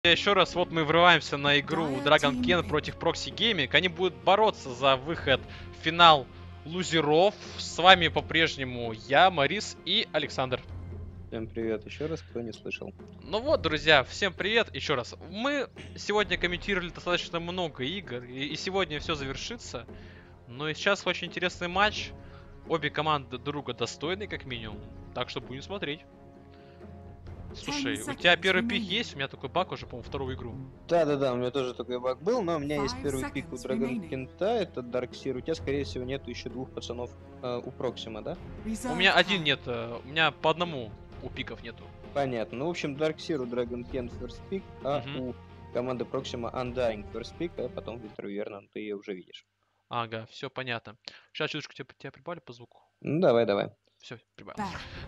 Еще раз, вот мы врываемся на игру Dragon Ken против Proxy Gaming. Они будут бороться за выход в финал лузеров. С вами по-прежнему я, Марис и Александр. Всем привет еще раз, кто не слышал. Ну вот, друзья, всем привет еще раз. Мы сегодня комментировали достаточно много игр, и сегодня все завершится. Но и сейчас очень интересный матч. Обе команды друга достойны, как минимум. Так что будем смотреть. Слушай, у тебя первый пик есть? У меня такой баг уже, по-моему, вторую игру. Да, у меня тоже такой баг был, но у меня есть первый пик у Dragon Kenta, это Darkseer. У тебя, скорее всего, нету еще двух пацанов у Проксима, да? У меня один нет, у меня по одному у пиков нету. Понятно. Ну, в общем, Darkseer у Dragon Kent first pick, а у команды Проксима Undying first pick, а потом Winter Vernon, ты ее уже видишь. Ага, все понятно. Сейчас чуточку тебя прибавили по звуку. Ну, давай. Все, прибавил.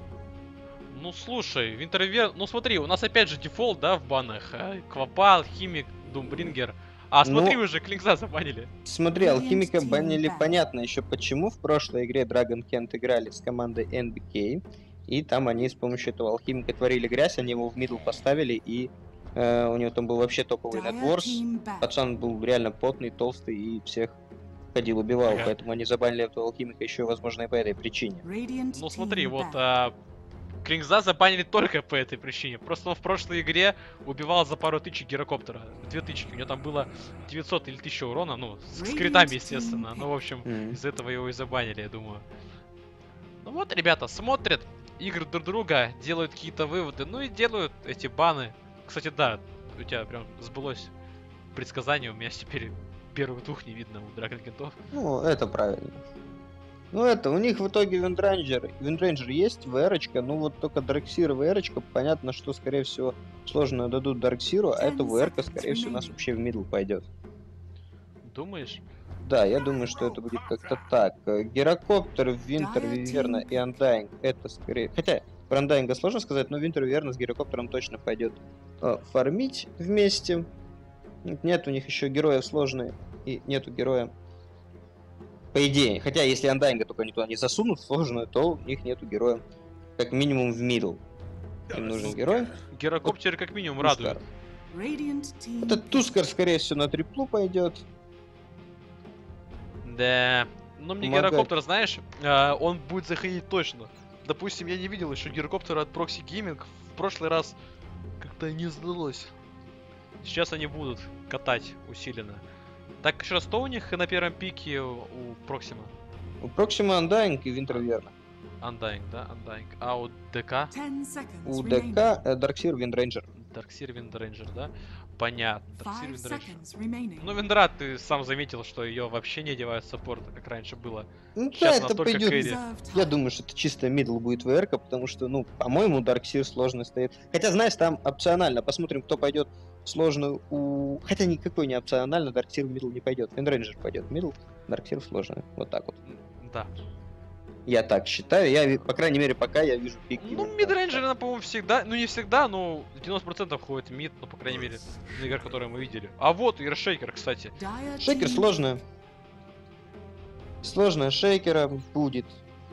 Ну слушай, Винтервер, ну смотри, у нас опять же дефолт, да, в банах. Квапа, Химик, Думбрингер. А смотри, уже Клинкса забанили. Смотри, Алхимика банили, понятно еще почему. В прошлой игре Dragon Kent играли с командой NBK, и там они с помощью этого Алхимика творили грязь, они его в мидл поставили, и у него там был вообще топовый нетворс. Пацан был реально потный, толстый, и всех ходил, убивал, поэтому они забанили этого Алхимика еще, возможно, и по этой причине. Ну смотри, вот Клинкса забанили только по этой причине. Просто он в прошлой игре убивал за пару тычек гирокоптера. 2 тычки. У него там было 900 или 1000 урона. Ну, с критами, естественно. Ну, в общем, из-за этого его и забанили, я думаю. Ну вот, ребята, смотрят игры друг друга, делают какие-то выводы. Ну и делают эти баны. Кстати, да, у тебя прям сбылось предсказание. У меня теперь первых двух не видно у Dragon Kent'ов. Ну, это правильно. Ну это, у них в итоге Виндрейнджер есть, VR-очка, ну вот только Darkseer и VR-очка, понятно, что, скорее всего, сложно дадут Darkseer'у, а эта VR-ка, скорее всего, у нас вообще в мидл пойдет. Думаешь? Да, я думаю, что это будет как-то так. Гирокоптер, Винтер, Виверна и Undying, это скорее... Хотя, про Undying сложно сказать, но Винтер, Виверна с Гирокоптером точно пойдет фармить вместе. Нет у них еще героев сложные, и нету героя. По идее. Хотя, если Undying только они туда не засунут сложную, то у них нету героя. Как минимум в мидл. Им нужен герой. Гирокоптер как минимум радует. Этот Тускар, скорее всего, на триплу пойдет. Да. Но мне гирокоптер, знаешь, он будет заходить точно. Допустим, я не видел еще гирокоптера от Proxy Gaming. В прошлый раз как-то не сдалось. Сейчас они будут катать усиленно. Так, еще раз, что у них на первом пике у Проксима? У Проксима Undying и Winter Verna. Undying, да? Undying. А у ДК? У ДК Darkseer Windranger. Darkseer Windranger, да? Понятно. Darkseer Windranger. Ну, Виндра, ты сам заметил, что ее вообще не одевают с саппорта, как раньше было. Ну сейчас да, это пойдет. Я думаю, что это чисто мидл будет VR-ка, потому что, ну, по-моему, Darkseer сложно стоит. Хотя, знаешь, там опционально. Посмотрим, кто пойдет сложную у... Хотя никакой не опционально, Darkseer в мидл не пойдет. Windranger пойдет в мидл, Darkseer в сложную. Вот так вот. Да. Я так считаю, я, по крайней мере, пока я вижу пик. Ну, мидрейнджер, она, по-моему, всегда, ну не всегда, но 90% ходит мид, ну, по крайней мере, на играх, которые мы видели. А вот и Шейкер, кстати. Шейкер сложная. Сложная шейкера будет.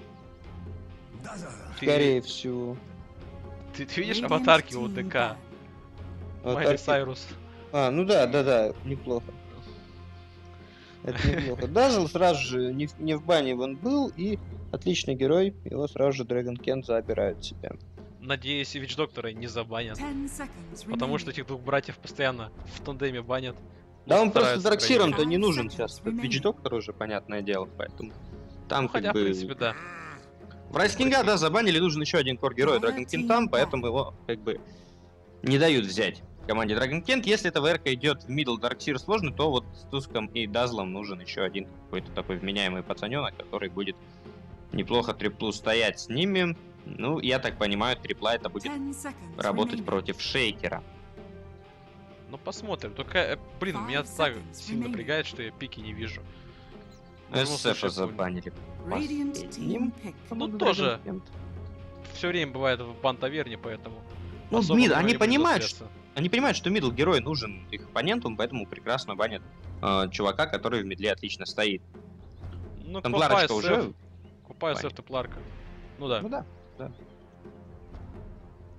Скорее всего. Ты видишь аватарки у ДК? Майли Сайрус. А, ну да, неплохо. Это неплохо. Дазл сразу же не в бане он был, и отличный герой, его сразу же Dragon Kent забирают себе. Надеюсь, Вич Доктора не забанят. Потому что этих двух братьев постоянно в тандеме банят. Да, он просто Дарксиром-то не нужен сейчас. Вич Доктор уже, понятное дело, поэтому... Там ну, хотя, в принципе, да. В Райскинга, да, забанили, нужен еще один кор-герой Dragon Kent'ам, поэтому его, как бы, не дают взять команде Dragon Kent. Если эта ВРК идет в мидл Darkseer сложно, то вот с Туском и Дазлом нужен еще один какой-то такой вменяемый пацаненок, который будет неплохо триплу стоять с ними. Ну, я так понимаю, трипла это будет работать против Шейкера. Ну, посмотрим. Только, блин, меня так сильно напрягает, что я пики не вижу. СФ забанили. Ну, тоже. Все время бывает в бан-таверне, поэтому... Ну, мид, они понимают, что мидл герой нужен их оппонентам, поэтому прекрасно банят чувака, который в мидле отлично стоит. Ну, Темпларочка уже... Купаю сеф Темпларка. Ну да. Ну да.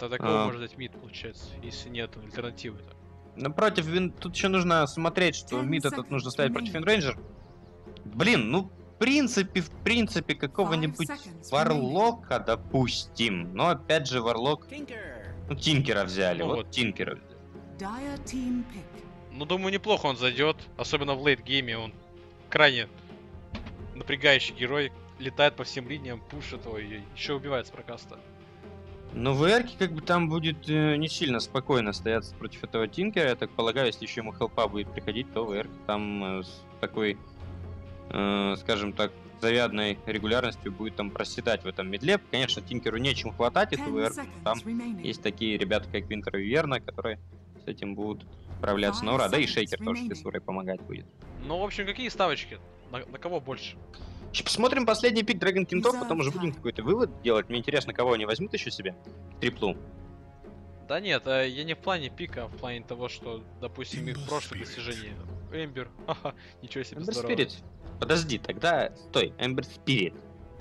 Тогда кого может дать мид, получается, если нет альтернативы-то? Напротив, тут еще нужно смотреть, что мид этот нужно ставить против Винрейнджер. Блин, ну, в принципе, какого-нибудь Варлока, допустим. Но, опять же, Варлок... Ну, Тинкера взяли, Ну вот вот. Тинкера взяли. Ну, думаю, неплохо он зайдет. Особенно в лейт-гейме он крайне напрягающий герой. Летает по всем линиям, пушит, ой, еще убивает с прокаста. Но в эр как бы там будет не сильно спокойно стояться против этого Тинкера. Я так полагаю, если еще ему хелпа будет приходить, то в эр там с такой, скажем так, завядной регулярностью будет там проседать в этом медле. Конечно, Тинкеру нечем хватать эту эр. Там есть такие ребята, как Винтер и Верна, которые с этим будут справляться на ура. Да и Шейкер тоже с Фиссурой помогать будет. Ну, в общем, какие ставочки? На кого больше? Посмотрим последний пик Драгон Кентов, потом уже будем какой-то вывод делать. Мне интересно, кого они возьмут еще себе в триплу. Да нет, я не в плане пика, а в плане того, что, допустим, их прошлые достижения. Эмбер, ха-ха, ничего себе, Эмбер здорово. Спирит. Подожди, тогда... Стой, Эмбер Спирит.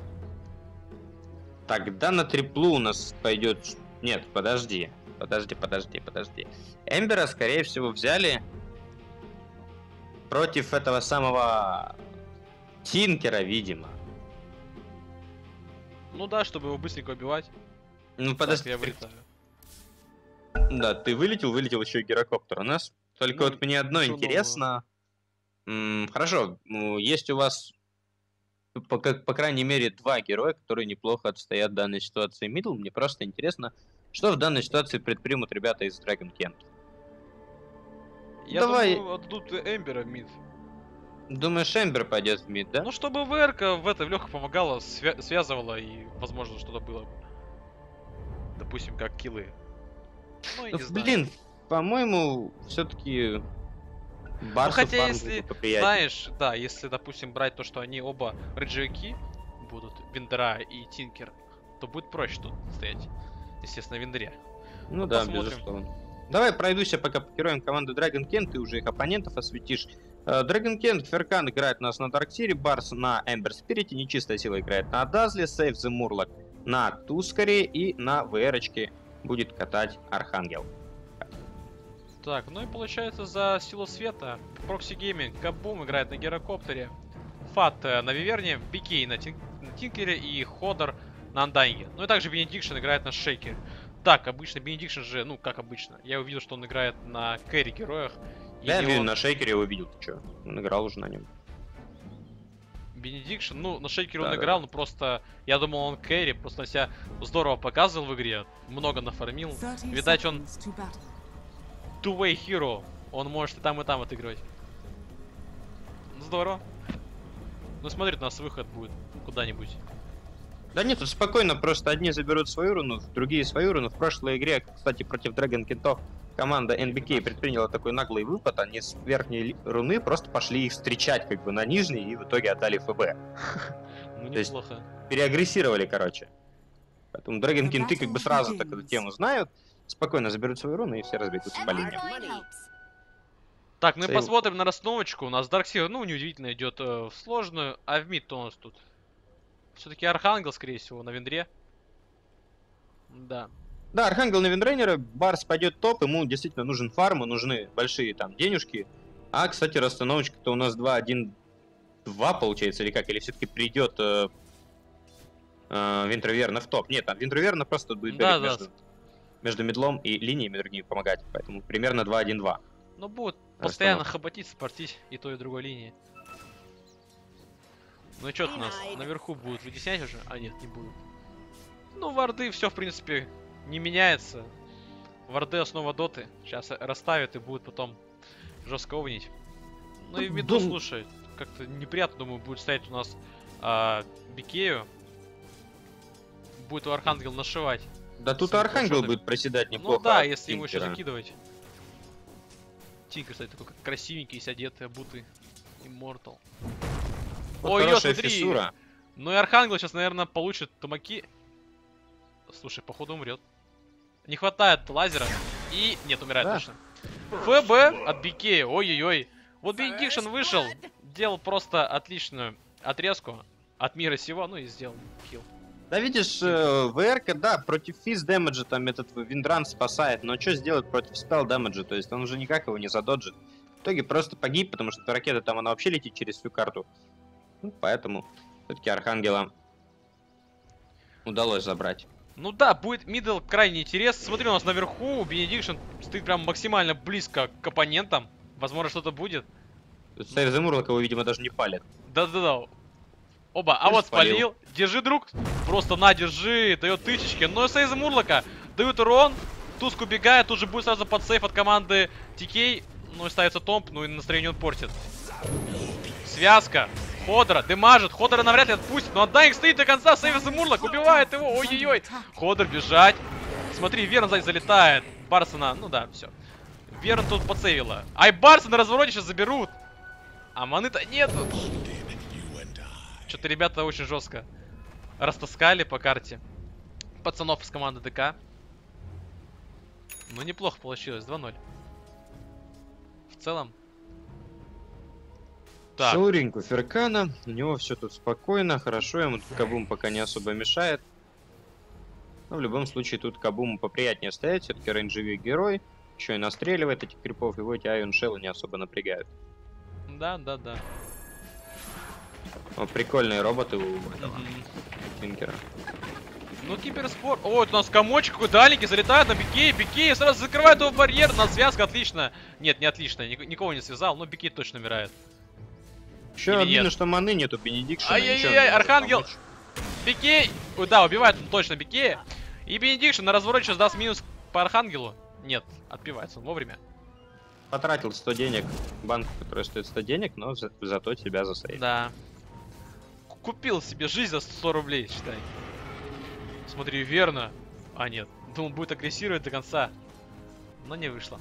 Тогда на триплу у нас пойдет... Нет, подожди. Подожди. Эмбера, скорее всего, взяли против этого самого Тинкера, видимо. Ну да, чтобы его быстренько убивать. Ну, Так, подожди. я вылетаю. Да, ты вылетел еще и гирокоптер у нас. Только Ну, вот мне одно ничего интересно. Хорошо, есть у вас, по крайней мере, два героя, которые неплохо отстоят в данной ситуации мидл. Мне просто интересно, что в данной ситуации предпримут ребята из Dragon Kent. Я Давай. думаю, отдадут Эмбера в мид. Думаешь, Эмбер пойдет в мид, да? Ну, чтобы ВР-ка в легко помогала, связывала и, возможно, что-то было. Допустим, как киллы. Ну, я Ну, не знаю. блин, по-моему, все-таки Барсу хотя фарм если, будет поприятнее. знаешь, да, если, допустим, брать то, что они оба рейджевики будут, Виндера и Тинкер, то будет проще тут стоять. Естественно, в Виндере. Ну Ну, да, посмотрим. безусловно. Давай пройдусь я пока по героям команды Dragon Kent, ты уже их оппонентов осветишь. Dragon Kent, Феркан играет у нас на Дарксире, Барс на Эмбер Спирите, Нечистая Сила играет на Дазле, Сейв the Мурлок на Тускаре и на ВРочке будет катать Архангел. Так, ну и получается за Силу Света Прокси Гейминг, Кабум играет на Герокоптере, Фат на Виверне, Бикей на Тинкере и Ходор на Андайнге. Ну и также Бенедикшн играет на Шейкере. Так, обычно Бенедикшн же, ну как обычно, я увидел, что он играет на кэрри героях. Да, я Или он- на Шейкере увидел, ты чё? Он играл уже на нем. Бенедикшн, ну на Шейкере он Да-да-да. играл, но просто я думал он кэрри, просто он себя здорово показывал в игре, много нафармил. Видать, он two-way hero, он может и там отыгрывать. Здорово. Ну смотри, у нас выход будет куда-нибудь. Да нет, тут спокойно, просто одни заберут свою руну, другие свою руну. В прошлой игре, кстати, против Dragon Kentов команда NBK предприняла такой наглый выпад, они с верхней руны просто пошли их встречать как бы на нижней и в итоге отдали ФБ. Ну То есть- неплохо. Переагрессировали, короче. Поэтому Dragon Kenты как бы сразу так эту тему знают, спокойно заберут свою руну и все разбегутся по линиям. Так, ну и Сейв. посмотрим на расстановочку. У нас Дарксир, ну, неудивительно, идет в сложную, а в мид-то у нас тут все-таки Архангел, скорее всего, на Виндре. Да. Да, Архангел на Виндрейнера, Барс пойдет топ, ему действительно нужен фарм, нужны большие там денежки. А, кстати, расстановочка-то у нас 2-1-2 получается, или как? Или все-таки придет Винтерверна в топ? Нет, там Винтерверна просто будет Да, бегать да. между медлом и линиями другими помогать. Поэтому примерно 2-1-2. Ну, будут постоянно хоботить, спортить и той, и другой линии. Ну и что у нас наверху будут вытеснять уже? А нет, не будут. Ну, варды все, в принципе, не меняется. Варды основа доты. Сейчас расставят и будут потом жестко овнить. Ну и в миду, слушай, как-то неприятно, думаю, будет стоять у нас Бикею. Будет у Архангел нашивать. Да тут Своим Архангел флешотами. будет проседать неплохо. Ну да, от если ему еще Тинкера. закидывать. Тинкер, кстати, такой красивенький, весь одетый, обутый. Immortal. Вот Ой, хорошая смотри. фиссура. Ну и Архангел сейчас, наверное, получит тумаки. Слушай, походу умрет. Не хватает лазера. И... Нет, умирает Да. точно. ФБ от Бикея. Ой-ой-ой. Вот Бенедикшн вышел. Делал просто отличную отрезку от мира сего. Ну и сделал килл. Да видишь, ВР-ка, да, против физ дэмэджа там этот виндран спасает, но что сделать против спел дэмэджа? То есть он уже никак его не задоджит. В итоге просто погиб, потому что ракета там, она вообще летит через всю карту. Ну, поэтому все-таки Архангела удалось забрать. Ну да, будет мидл крайне интересно. Смотри, у нас наверху Бенедикшн стоит прям максимально близко к оппонентам. Возможно, что-то будет. Сейв Замурлок его, видимо, даже не палит. Да-да-да. Оба, а вот спалил. Держи, друг. Просто на, держи. Дает тысячки. Но Сейз Мурлока дают урон. Туск убегает. Тут же будет сразу под сейф от команды TK. Ну и ставится томп. Ну и настроение он портит. Связка. Ходора демажит. Ходора навряд ли отпустит. Но Undying стоит до конца. Сейз Мурлок убивает его. Ой-ой-ой. Ходор бежать. Смотри, Верн сзади залетает. Барсона. Ну да, все. Верн тут подсейвила. Ай, Барса на развороте сейчас заберут. А маны-то нету. Что-то ребята очень жестко растаскали по карте пацанов из команды ДК. Ну, неплохо получилось. 2-0. В целом. Так. Шауреньку Феркана. У него все тут спокойно, хорошо. Ему тут Кабум пока не особо мешает. Но в любом случае тут Кабуму поприятнее стоять. Все-таки рейнджевик герой. Еще и настреливает этих крипов. Его эти Айон Шеллы не особо напрягают. Да. О, прикольные роботы у этого Тинкера. Ну, киберспорт. О, это у нас комочек какой дальненький. Залетает на Бикей. Бикей сразу закрывает его барьер. На связка отлично. Нет, не отлично. Никого не связал. Но Бикей точно умирает. Еще обидно, что маны нету Бенедикшена. Ай-яй-яй, Архангел. Бикей. Ой, да, убивает он точно Бикея. И Бенедикшн на развороте сейчас даст минус по Архангелу. Нет, отпивается он вовремя. Потратил 100 денег. Банку, которая стоит 100 денег, но зато тебя засейвил. Да. Купил себе жизнь за 100 рублей, считай. Смотри, верно. А, нет. Думал, будет агрессировать до конца. Но не вышло.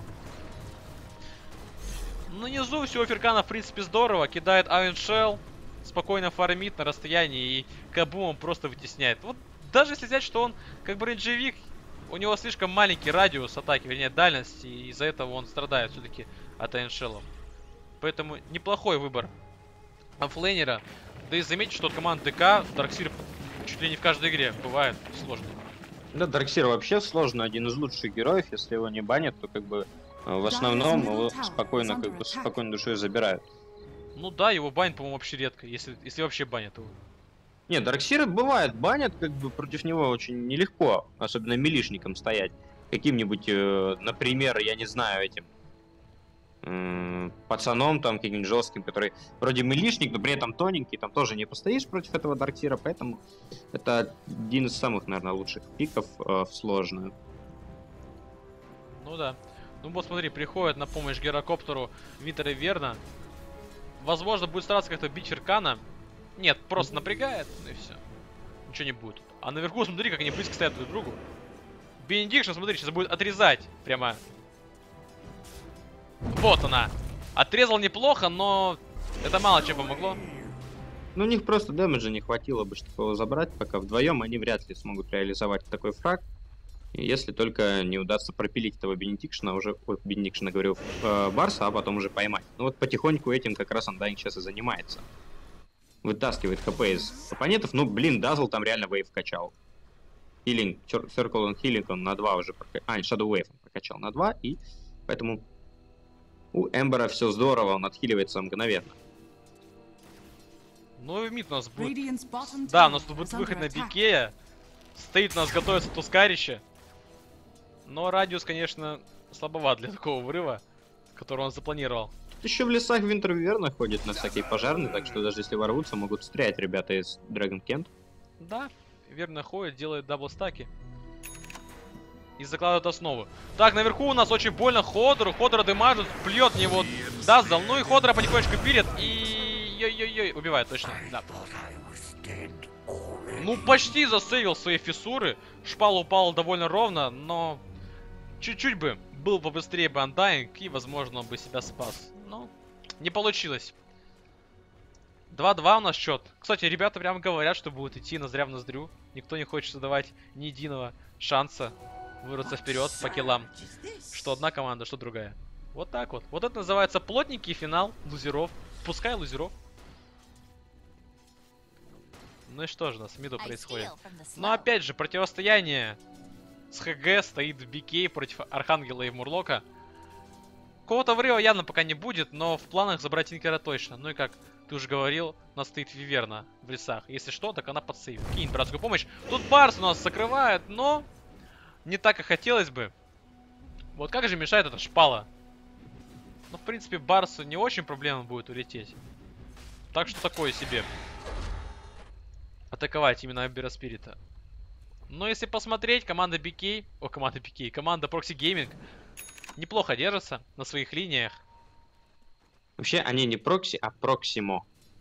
Ну, внизу все у Феркана, в принципе, здорово. Кидает Iron Shell. Спокойно фармит на расстоянии. И Кабумом просто вытесняет. Вот даже если взять, что он как бы рейнджевик, у него слишком маленький радиус атаки, вернее, дальность. И из-за этого он страдает все-таки от Iron Shell'ов. Поэтому неплохой выбор оффлейнера. Да и заметьте, что от команды ДК Дарксир чуть ли не в каждой игре бывает сложно. Да, Дарксир вообще сложно, один из лучших героев. Если его не банят, то как бы в основном его спокойно, как бы спокойной душой забирают. Ну да, его банят, по-моему, вообще редко, если вообще банят его. Нет, Дарксира бывает банят, как бы против него очень нелегко, особенно милишником стоять. Каким-нибудь, например, я не знаю, этим пацаном там каким-нибудь жестким, который вроде милишник, но при этом тоненький, там тоже не постоишь против этого Дарксира, поэтому это один из самых, наверное, лучших пиков в сложную. Ну да. Ну вот смотри, приходит на помощь Герокоптеру Винтер и Верна. Возможно, будет стараться как-то бить Феркана. Нет, просто напрягает, и все. Ничего не будет. А наверху смотри, как они близко стоят друг к другу. Бенедикшн, смотри, сейчас будет отрезать прямо. Вот она. Отрезал неплохо, но это мало чем помогло. Ну, у них просто дэмэджа не хватило бы, чтобы его забрать, пока вдвоем они вряд ли смогут реализовать такой фраг. Если только не удастся пропилить этого Бенедикшна, уже, ой, Бенедикшна, говорю, Барса, а потом уже поймать. Ну вот потихоньку этим как раз Undying сейчас и занимается. Вытаскивает хп из оппонентов. Ну, блин, Дазл там реально вейв качал. Healing, Circle on Healing он на 2 уже прокачал. А, Shadow Wave он прокачал на 2, и поэтому у Эмбера все здорово, он отхиливается мгновенно. Ну и мид у нас будет. Да, у нас тут будет выход на Бикея. Стоит у нас, готовится Тускарище. Но радиус, конечно, слабоват для такого врыва, который он запланировал. Тут еще в лесах Винтервивер находит на всякие пожарные, так что даже если ворвутся, могут стрелять ребята из Dragon Kent. Да, верно ходит, делает даблстаки. И закладывает основу. Так, наверху у нас очень больно Ходору. Ходора демажит, плюет в него Дазл. Ну и Ходора потихонечку пилит и... Ой-ой-ой, убивает точно, да. Ну, почти засейвил свои фиссуры. Шпал упал довольно ровно, но... Чуть-чуть бы был побыстрее бы Undying, и, возможно, он бы себя спас. Но не получилось. 2-2 у нас счет. Кстати, ребята прямо говорят, что будут идти ноздря в ноздрю. Никто не хочет задавать ни единого шанса вырваться вперед по киллам. Что одна команда, что другая. Вот так вот. Вот это называется плотненький финал лузеров. Пускай лузеров. Ну и что же у нас в миду происходит? Но опять же, противостояние с ХГ стоит в BK против Архангела и Мурлока. Какого-то врыва явно пока не будет, но в планах забрать Инкера точно. Ну и как ты уже говорил, у нас стоит Виверна в лесах. Если что, так она подсейвит. Кинь братскую помощь. Тут Барс у нас закрывает, но не так, как хотелось бы. Вот как же мешает эта шпала? Ну, в принципе, Барсу не очень проблемно будет улететь. Так что такое себе. Атаковать именно Эмбера Спирита. Но если посмотреть, команда BK... О, команда BK. Команда Proxy Gaming неплохо держится на своих линиях. Вообще, они не прокси, а проксимо.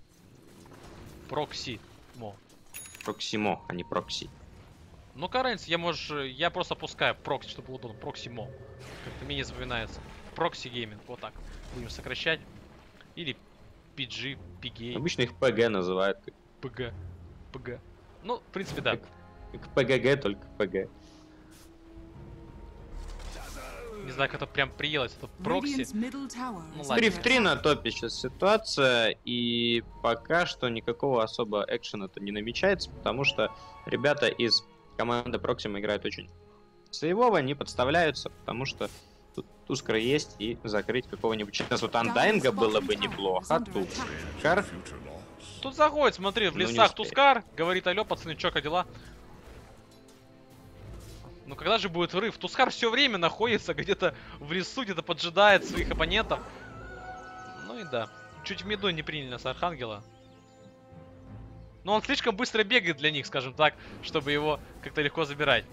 Проксимо. Проксимо, а не прокси. Ну, Каренс, я просто пускаю прокси, чтобы было удобно. Проксимо. Как-то менее запоминается. Прокси Gaming. Вот так. Будем сокращать. Или PG, PG. Обычно их ПГ называют. ПГ. ПГ. Ну, в принципе, да. Как ПГГ, только ПГ. Не знаю, как это прям приелось, это прокси. Ну, ладно. 3 в 3 на топе сейчас ситуация, и пока что никакого особо экшена-то не намечается, потому что ребята из команды Proxima играют очень сейвово, не подставляются, потому что тут Тускар есть, и закрыть какого-нибудь... Сейчас вот Андайнга было бы неплохо, тут Тускар. Тут заходит, смотри, в Ну, не лесах успеет. Тускар, говорит: алё, пацаны, чё, как дела? Ну когда же будет врыв? Тускар все время находится где-то в лесу, где-то поджидает своих оппонентов. Ну и да. Чуть в миду не приняли нас Архангела. Но он слишком быстро бегает для них, скажем так, чтобы его как-то легко забирать.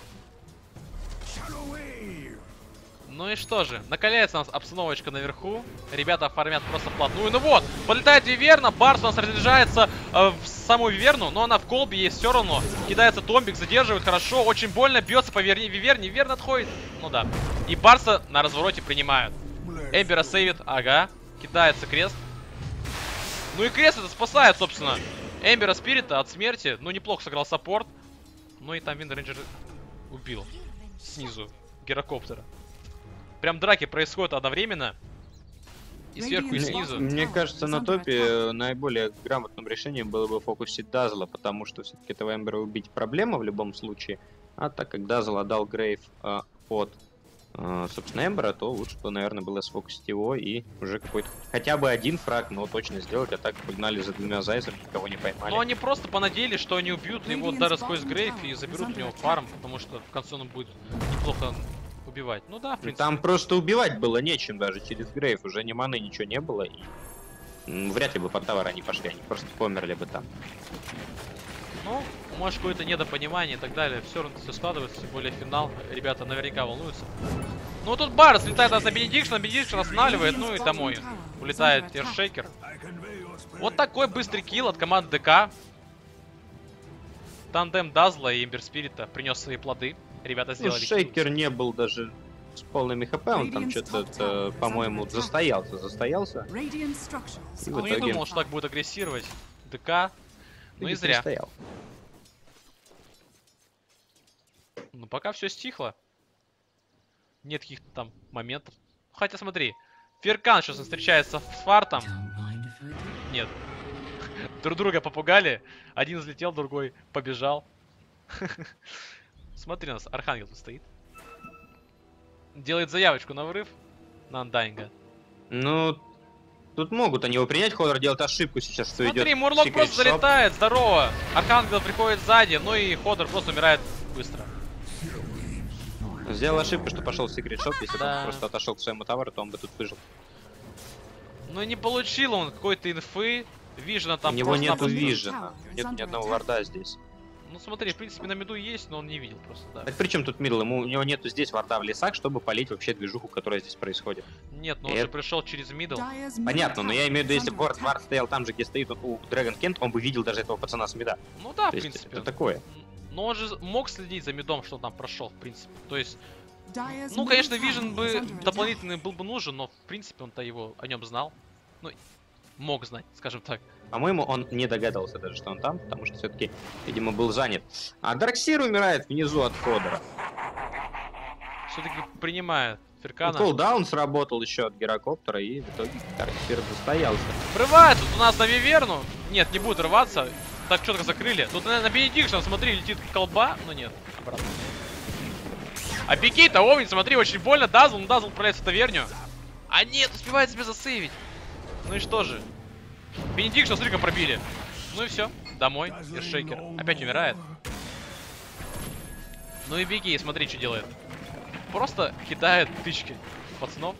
Ну и что же, накаляется у нас обстановочка наверху. Ребята фармят просто вплотную. Ну вот, подлетает Виверна, Барс у нас разряжается в саму Виверну, но она в колбе есть все равно. Кидается Томбик, задерживает хорошо, очень больно, бьется по Виверне, Виверна отходит. Ну да. И Барса на развороте принимают. Эмбера сейвит, ага, кидается крест. Ну и крест это спасает, собственно, Эмбера Спирита от смерти. Ну неплохо сыграл саппорт. Ну и там Виндрейнджер убил снизу Герокоптера. Прям драки происходят одновременно. И сверху, и снизу. Мне кажется, на топе наиболее грамотным решением было бы фокусить Дазла, потому что все-таки этого Эмбера убить проблема в любом случае. А так как Дазл отдал Грейв от, собственно, Эмбера, то лучше бы, наверное, было сфокусить его и уже какой-то хотя бы один фраг, но точно сделать. А так погнали за двумя зайцами, никого не поймали. Но они просто понадеялись, что они убьют его даже сквозь Грейв и заберут у него фарм, потому что в конце он будет неплохо убивать. Ну да, в принципе. Там просто убивать было нечем даже через Грейв. Уже ни маны, ничего не было. И вряд ли бы под тавер они пошли. Они просто померли бы там. Ну, может, какое-то недопонимание и так далее. Все равно все складывается, тем более финал. Ребята наверняка волнуются. Ну, тут Барс летает на Бенедикшн останавливает, ну и домой. Улетает Эршейкер. Вот такой быстрый килл от команды ДК. Тандем Дазла и Эмбер Спирита принес свои плоды. Ребята сделали килл. Шейкер не был даже с полными хп, он там что-то, по-моему, застоялся. И в Ну, не итоге думал, что так будет агрессировать ДК. Ну и зря. стоял. Ну, пока все стихло. Нет каких-то там моментов. Хотя смотри, Феркан сейчас встречается с Фартом. Нет. Друг друга попугали. Один взлетел, другой побежал. Смотри, у нас Архангел тут стоит. Делает заявочку на врыв на Андайнга. Ну, тут могут они его принять. Ходор делает ошибку сейчас, что идет. Смотри, Мурлок просто залетает, здорово. Архангел приходит сзади, ну и Ходор просто умирает быстро. Сделал ошибку, что пошел в секрет шоп. Если бы Да. он просто отошел к своему товару, то он бы тут выжил. Ну не получил он какой-то инфы. Вижена там У него просто нету напросто. вижена. Нет ни одного варда здесь. Ну смотри, в принципе на миду есть, но он не видел просто, да. Так при чем тут мидл? У него нету здесь варда в лесах, чтобы полить вообще движуху, которая здесь происходит. Нет, но он же пришел через мидл. Понятно, но я имею в виду, если бы вард стоял там же, где стоит он у Дрэгон Кент, он бы видел даже этого пацана с мида. Ну да, в То есть принципе. это такое. Но он же мог следить за мидом, что там прошел, в принципе. То есть, ну, конечно, вижен бы дополнительный был бы нужен, но в принципе он-то его о нем знал. Ну, мог знать, скажем так. По-моему, он не догадался даже, что он там, потому что все-таки, видимо, был занят. А Дарксир умирает внизу от Ходора. Все-таки принимает Феркана. Колдаун сработал еще от Герокоптера, и в итоге Дарксир застоялся. Врывается тут у нас на Виверну. Нет, не будет рваться. Так, четко закрыли. Тут на Бенедикшн, смотри, летит колба. Но нет, обратно. А Пикей-то, Овен, смотри, очень больно. Дазл отправляется в таверню. А нет, успевает себе засейвить. Ну и что же? Бенедикшн, смотри, как пробили. Ну и все, домой. И Шейкер опять умирает. Ну и Пикей, смотри, что делает. Просто кидает тычки пацанов.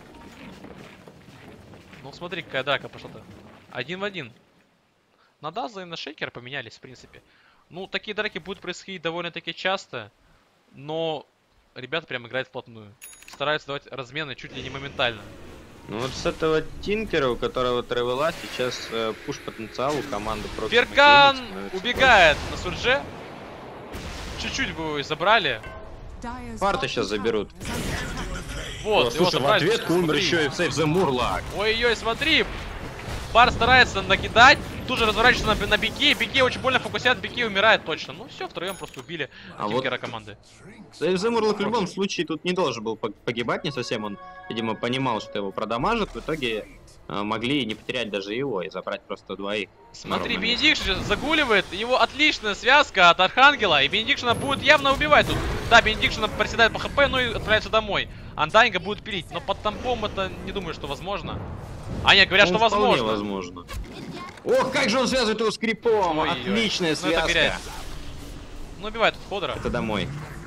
Ну смотри, какая драка пошла-то. 1 в 1. На Дазла и на Шейкера поменялись, в принципе. Ну, такие драки будут происходить довольно-таки часто. Но ребята прям играют вплотную. Стараются давать размены чуть ли не моментально. Ну вот с этого Тинкера, у которого тревела, сейчас пуш-потенциал у команды просто... Перкан убегает на Сурже. Чуть-чуть бы его и забрали. Фарта сейчас заберут. Вот, его слушай, в забрали. ответку умер еще и Save the Murloc. Ой-ой, смотри. Бар старается накидать. Тут же разворачивается на Бике. Бике очень больно фокусят. Бике умирает точно. Ну все, втроем просто убили Тинкера команды. Save the Murloc в любом случае тут не должен был погибать не совсем. Он, видимо, понимал, что его продамажат. В итоге могли не потерять даже его и забрать просто двоих. Смотри, Бенедикшн загуливает. Его отличная связка от Архангела. И Бенедикшна будет явно убивать тут. Да, Бенедикшн проседает по хп, но и отправляется домой. Андайнга будет пилить. Но под тампом это не думаю, что возможно. А нет, говорят, что возможно. Ох, как же он связывает его с крипом! Ой-ой-ой. Отличная связка! Ну, убивает тут Ходора. Это домой.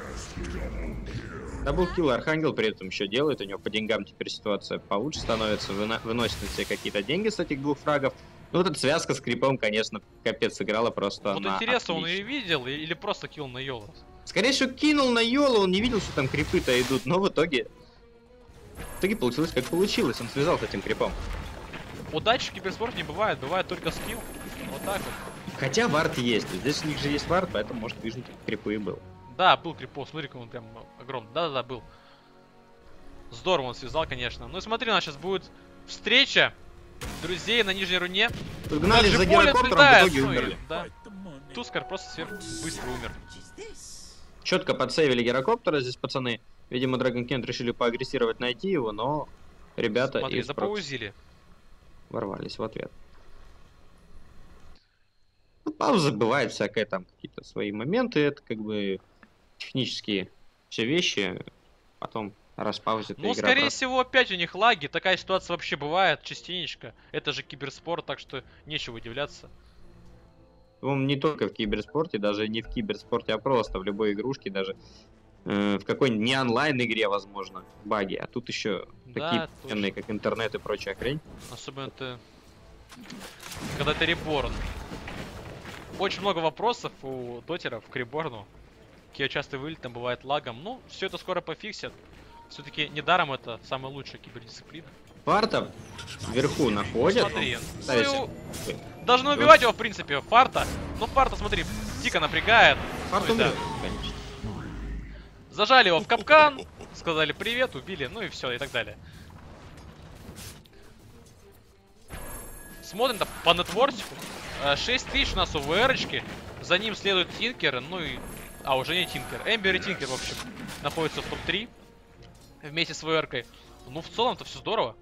Даблкилл Архангел при этом еще делает, у него по деньгам теперь ситуация получше становится, выносит на себе какие-то деньги с этих двух фрагов. Ну вот эта связка с крипом, конечно, капец сыграла просто. Вот интересно, он ее видел или просто килл на Йолу? Скорее всего, кинул на Йолу, он не видел, что там крипы-то идут, но в итоге получилось как получилось, он связал с этим крипом. Удачи в киберспорте не бывает, бывает только скилл. Вот так вот. Хотя вард есть, здесь у них же есть вард, поэтому может вижу, крипы и был. Да, был крипов, смотри, как он прям огромный. Да-да-да, был. Здорово он связал, конечно. Ну и смотри, у нас сейчас будет встреча друзей на нижней руне. Гнались за гирокоптером, в итоге умерли. Да. Тускар просто сверху быстро умер. Четко подсейвили гирокоптера здесь, пацаны. Видимо, Dragon Kent решили поагрессировать, найти его, но ребята смотри, запаузили. Ворвались в ответ. Ну, пауза бывает всякое, там какие-то свои моменты, это как бы технические все вещи, потом распаузит. Ну, скорее всего, опять у них лаги, такая ситуация вообще бывает частенечко. Это же киберспорт, так что нечего удивляться. Не только в киберспорте, даже не в киберспорте, а просто в любой игрушке, даже в какой-нибудь не онлайн игре, возможно, баги, а тут еще такие ценные, как интернет и прочая хрень. Особенно это, когда это реборн. Очень много вопросов у дотеров к реборну. Какие часто вылет там бывает лагом. Ну, все это скоро пофиксят. Все-таки недаром это самая лучшая кибердисциплина. Фарта вверху находит. Смотри, должны убивать его, в принципе, Фарта. Но Фарта, смотри, дико напрягает. Фарта умрет, конечно. Зажали его в капкан, сказали привет, убили, ну и все, и так далее. Смотрим-то по нетворсику. 6000 у нас у ВРочки. За ним следует Тинкер, ну и... А, уже не Тинкер. Эмбер и Тинкер, в общем, находятся в топ-3. Вместе с ВРкой. Ну, в целом-то все здорово.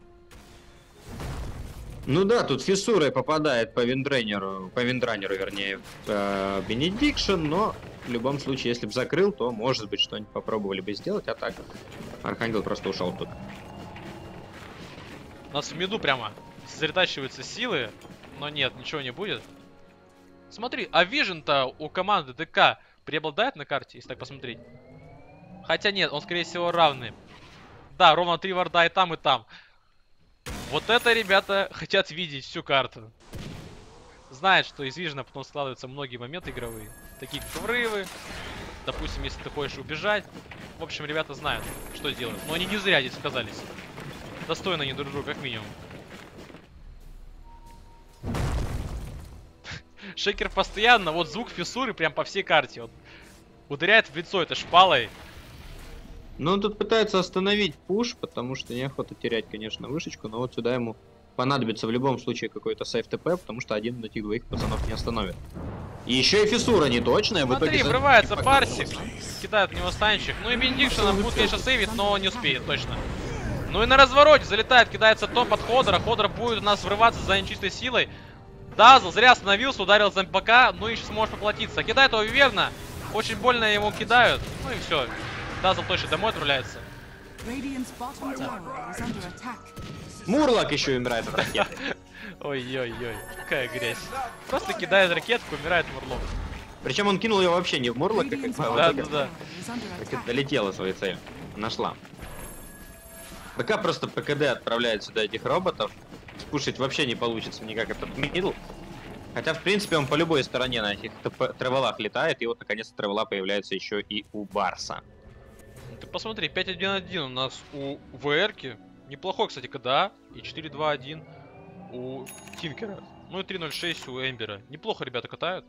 Ну да, тут фиссурой попадает по виндранеру, вернее, Бенедикшн, но в любом случае, если бы закрыл, то, может быть, что-нибудь попробовали бы сделать, а так Архангел просто ушел тут. У нас в миду прямо сосредотачиваются силы, но нет, ничего не будет. Смотри, а Вижн-то у команды ДК преобладает на карте, если так посмотреть? Хотя нет, он, скорее всего, равный. Да, ровно 3 варда и там, и там. Вот это, ребята, хотят видеть всю карту. Знают, что из Вижна потом складываются многие моменты игровые. Такие как врывы. Допустим, если ты хочешь убежать. В общем, ребята знают, что делают. Но они не зря здесь оказались. Достойно они друг друга, как минимум. Шейкер постоянно, вот звук фиссуры прям по всей карте. Вот, ударяет в лицо этой шпалой. Ну, он тут пытается остановить пуш, потому что неохота терять, конечно, вышечку, но вот сюда ему понадобится в любом случае какой-то сейф ТП, потому что один из этих двоих пацанов не остановит. И еще и фиссура неточная. Смотри, врывается парсик, кидает в него станчик. Ну и Бенедикшн будет, конечно, сейвить, но не успеет точно. Ну и на развороте залетает, кидается топ от Ходора. Ходор будет у нас врываться за нечистой силой. Дазл зря остановился, ударил зомбака, ну и сейчас может поплатиться. Кидает его верно. Очень больно ему кидают. Ну и все. Дазл точно домой отправляется. Мурлок еще умирает от ракеты. Ой-ой-ой, какая грязь. Просто кидает ракетку, умирает Мурлок. Причем он кинул ее вообще не в Мурлок, как Да. ракета долетела своей цели. Нашла. БК просто ПКД отправляет сюда этих роботов. Спушить вообще не получится никак этот мидл. Хотя, в принципе, он по любой стороне на этих тревелах летает. И вот, наконец, тревела появляется еще и у Барса. Ты посмотри, 5-1-1 у нас у ВРки. Неплохой, кстати, КДА. И 4-2-1 у Тинкера. Ну и 3-0-6 у Эмбера. Неплохо ребята катают.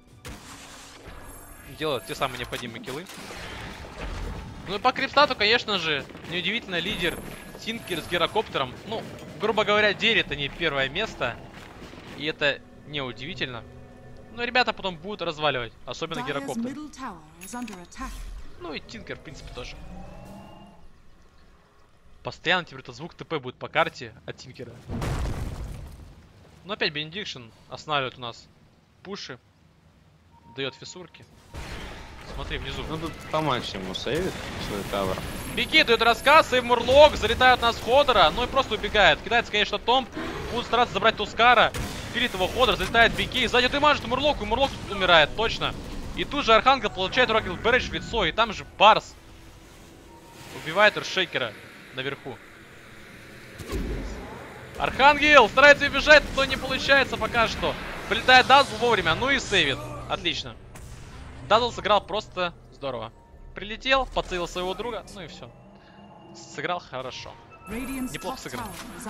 Делают те самые необходимые киллы. Ну и по криптату, конечно же, неудивительно, лидер Тинкер с гирокоптером. Ну, грубо говоря, делит они первое место. И это неудивительно. Но ребята потом будут разваливать. Особенно гирокоптер. Ну и Тинкер, в принципе, тоже. Постоянно теперь этот звук ТП будет по карте от Тинкера. Но опять Benediction останавливает у нас пуши. Дает фиссурки. Смотри внизу. Ну тут по максимуму сейвит свой тавер. Беги, дает рассказ, сейв Мурлок, залетают нас Ходора, ну и просто убегает. Кидается, конечно, Том, будут стараться забрать Тускара, пилит его Ходор, залетает Беги, сзади дымажит Мурлоку, и Мурлок тут умирает, точно. И тут же Архангел получает Рокет Бэридж в лицо, и там же Барс убивает Эршейкера наверху. Архангел старается убежать, но не получается пока что. Прилетает Дазл вовремя, ну и сейвит. Отлично. Дазл сыграл просто здорово. Прилетел, подцелил своего друга, ну и все. Сыграл хорошо. Неплохо сыграл.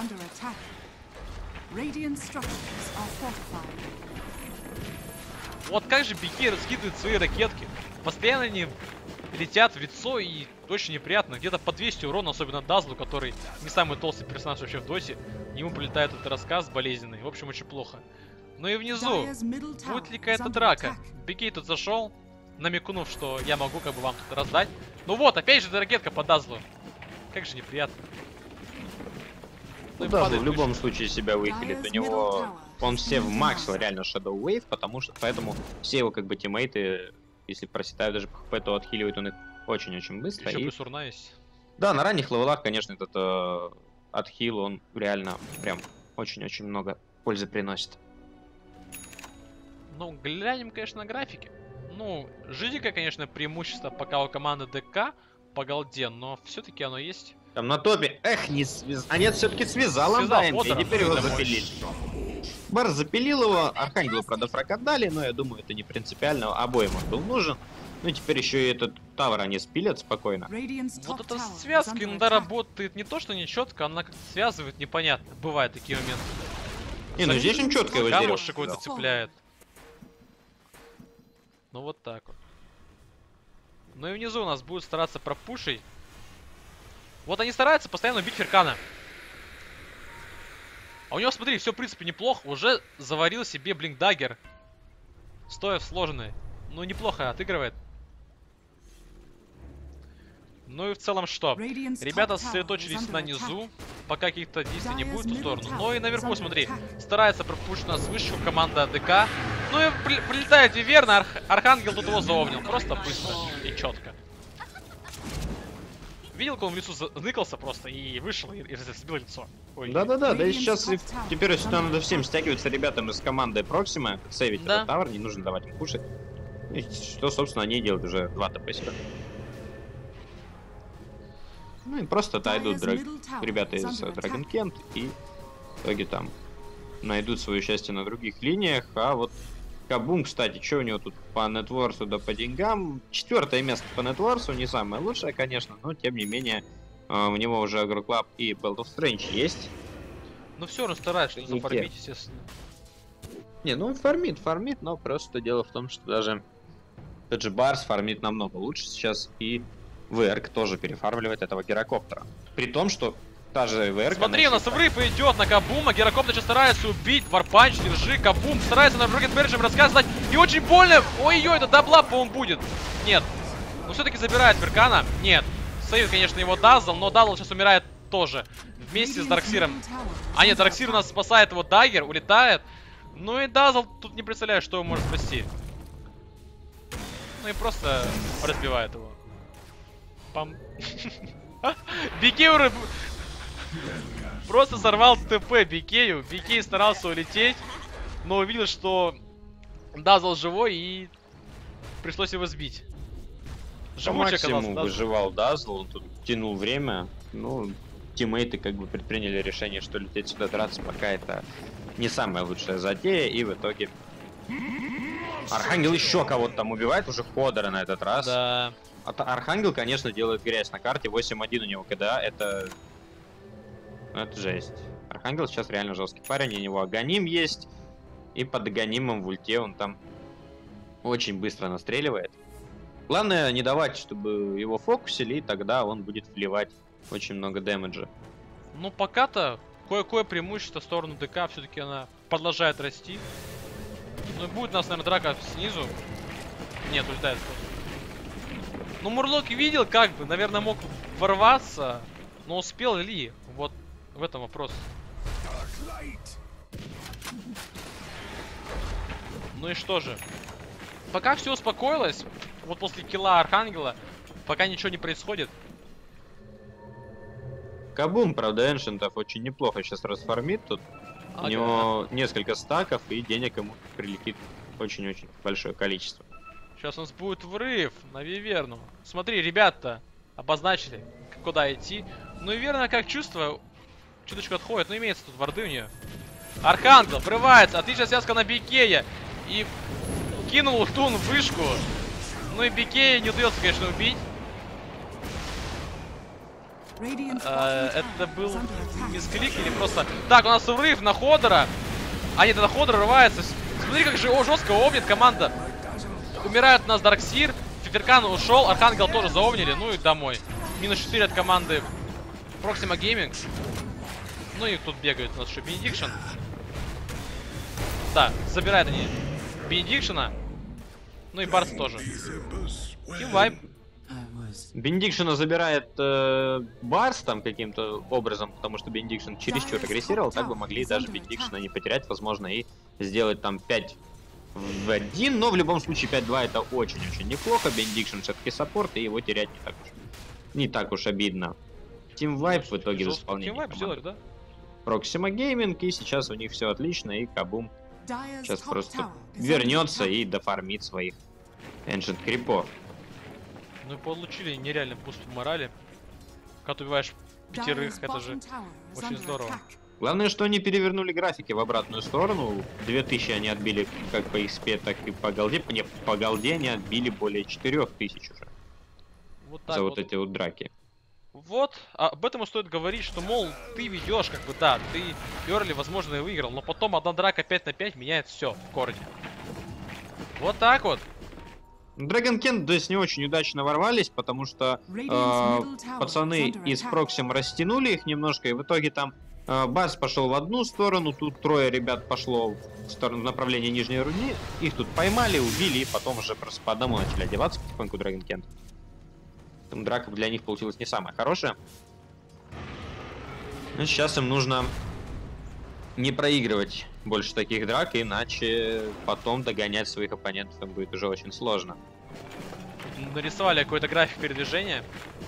Вот как же Беги раскидывает свои ракетки. Постоянно они летят в лицо и очень неприятно. Где-то по 200 урона, особенно Дазлу, который не самый толстый персонаж вообще в доте. Ему прилетает этот рассказ болезненный. В общем, очень плохо. Ну и внизу. Будет ли какая-то драка? Беги тут зашел, намекнув, что я могу как бы вам тут раздать. Ну вот, опять же эта ракетка по Дазлу. Как же неприятно. Ну, Дазл в любом случае себя выхилит. У него... Он все в максимум реально Shadow Wave, поэтому все его как бы тиммейты, если проседают даже по хп, то отхиливают он их очень-очень быстро. Еще плюс урна есть. Да, на ранних левелах, конечно, этот отхил, он реально прям очень-очень много пользы приносит. Ну, глянем, конечно, на графики. Ну, жиденькое, конечно, преимущество пока у команды ДК по голде, но все-таки оно есть. Там на топе, эх, не связал. А нет, все-таки связал Андайм, и теперь его запилили. Барс запилил его, Архангелу, правда, фраг отдали, но я думаю, это не принципиально, обоим он был нужен. Ну и теперь еще и этот тавер они спилят спокойно. Вот эта связка иногда работает не то, что не четко, она как-то связывает непонятно. Бывают такие моменты. Не, ну здесь он четко его сделал. Камушек какой-то цепляет. Ну вот так вот. Ну и внизу у нас будут стараться пропушить. Вот они стараются постоянно убить Феркана. А у него, смотри, все в принципе неплохо. Уже заварил себе блинкдаггер. Стоя в сложенной. Ну неплохо отыгрывает. Ну и в целом что? Ребята сосредоточились на низу. Пока каких-то действий не будет в ту сторону. Но и наверху, смотри, старается пропушить нас выше команда АДК. Ну и прилетает Виверна, Архангел тут его заовнил. Просто быстро и четко. Видел, как он в лицо заныкался просто и вышел и сбил лицо. Да-да-да, да и сейчас теперь сюда надо всем стягиваться ребятам из команды Проксима, сейвить этот тавер, не нужно давать им кушать. И что, собственно, они делают уже 2 ТП себя. Ну и просто отойдут ребята из Dragon Kent и в итоге там найдут свое счастье на других линиях. А вот Кабум, кстати, что у него тут по нетворсу да по деньгам? 4-е место по нетворсу, не самое лучшее, конечно, но тем не менее у него уже Agro Club и Belt of Strange есть. Ну все, он старается зафармить, естественно. Не, ну он фармит, но просто дело в том, что даже тот же Барс фармит намного лучше сейчас, и ВРК тоже перефармливает этого гирокоптера. При том, что та же ВРК... Смотри, у нас врыв идет на Кабума, гирокоптер сейчас старается убить, варпанч, держи, Кабум старается на Рокет Бэрриджем рассказывать, и очень больно, ой-ой, это даблап, по-моему, будет. Нет, но все-таки забирает Феркана, нет, сейвит, конечно, его Дазл, но Дазл сейчас умирает тоже, вместе с Дарксиром. А нет, Дарксир у нас спасает его даггер, улетает. Ну и Дазл тут не представляю, что его может спасти. Ну и просто разбивает его. Пам. Бикей просто сорвал ТП Бикею. Бикей старался улететь, но увидел, что Дазл живой, и пришлось его сбить. По Живучий оказался максимуму Дазл. выживал Дазл, он тут тянул время. Ну, тиммейты как бы предприняли решение, что лететь сюда драться пока это не самая лучшая затея, и в итоге Архангел еще кого-то там убивает, уже Ходора на этот раз. Да. Архангел, конечно, делает грязь на карте, 8-1 у него КДА, это жесть. Архангел сейчас реально жесткий парень, у него Аганим есть, и под Аганимом в ульте он там очень быстро настреливает. Главное не давать, чтобы его фокусили, и тогда он будет вливать очень много дэмэджа. Ну пока-то кое-кое преимущество в сторону ДК, все-таки она продолжает расти. Ну и будет у нас, наверное, драка снизу. Нет, улетает просто. Ну Мурлок видел, как бы, наверное, мог ворваться, но успел ли? Вот в этом вопрос. Ну и что же? Пока все успокоилось, вот после килла Архангела, пока ничего не происходит. Кабум, правда, эншентов очень неплохо сейчас расфармит тут. У него несколько стаков, и денег ему прилетит очень-очень большое количество. Сейчас у нас будет врыв на Виверну. Смотри, ребята обозначили, куда идти. Ну и верно, как чувство, чуточку отходит, но имеется тут варды у нее. Архангел врывается, отличная связка на Бикея. И кинул ультун в вышку. Ну и Бикея не удается, конечно, убить. Это был мисклик или просто... Так, у нас врыв на Ходора. А нет, на Ходора рвается. Смотри, как же жестко овнит команда. Умирает у нас Дарксир. Фиферкан ушел. Архангел тоже заовнили. Ну и домой. Минус 4 от команды Proxima Gaming. Ну и тут бегает у нас еще Бенедикшн. Да, забирают они Бенедикшена. Ну и Барс тоже. Team Vibe. Бенедикшена забирает Барс там каким-то образом, потому что Бенедикшн чересчур агрессировал, так бы могли даже Бенедикшена не потерять, возможно, и сделать там 5 в 1, но в любом случае 5-2 это очень-очень неплохо. Бенедикшн все-таки саппорт, и его терять не так уж обидно. Team Vibe в итоге в исполнении Team Vibe сделали, да? Proxima Gaming, и сейчас у них все отлично, и Кабум сейчас просто вернется и дофармит своих Ancient крипов. Ну и получили нереальный буст в морали. Когда ты убиваешь 5, это же очень здорово. Главное, что они перевернули графики в обратную сторону. 2000 они отбили как по XP, так и по голде. Нет, по голде они отбили более 4000 уже. Вот так за вот эти вот драки. Вот, об этом и стоит говорить, что, мол, ты ведешь, как бы, да, ты Early, возможно, и выиграл, но потом одна драка 5 на 5 меняет все в корне. Вот так вот. Dragon Ken здесь не очень удачно ворвались, потому что пацаны из Proxima растянули их немножко, и в итоге там Барс пошел в одну сторону, тут трое ребят пошло в сторону в направлении нижней руни, их тут поймали, убили, и потом уже просто по одному начали одеваться потихоньку Dragon Ken. Там драка для них получилась не самая хорошая. Но сейчас им нужно не проигрывать больше таких драк, иначе потом догонять своих оппонентов им будет уже очень сложно. Нарисовали какой-то график передвижения.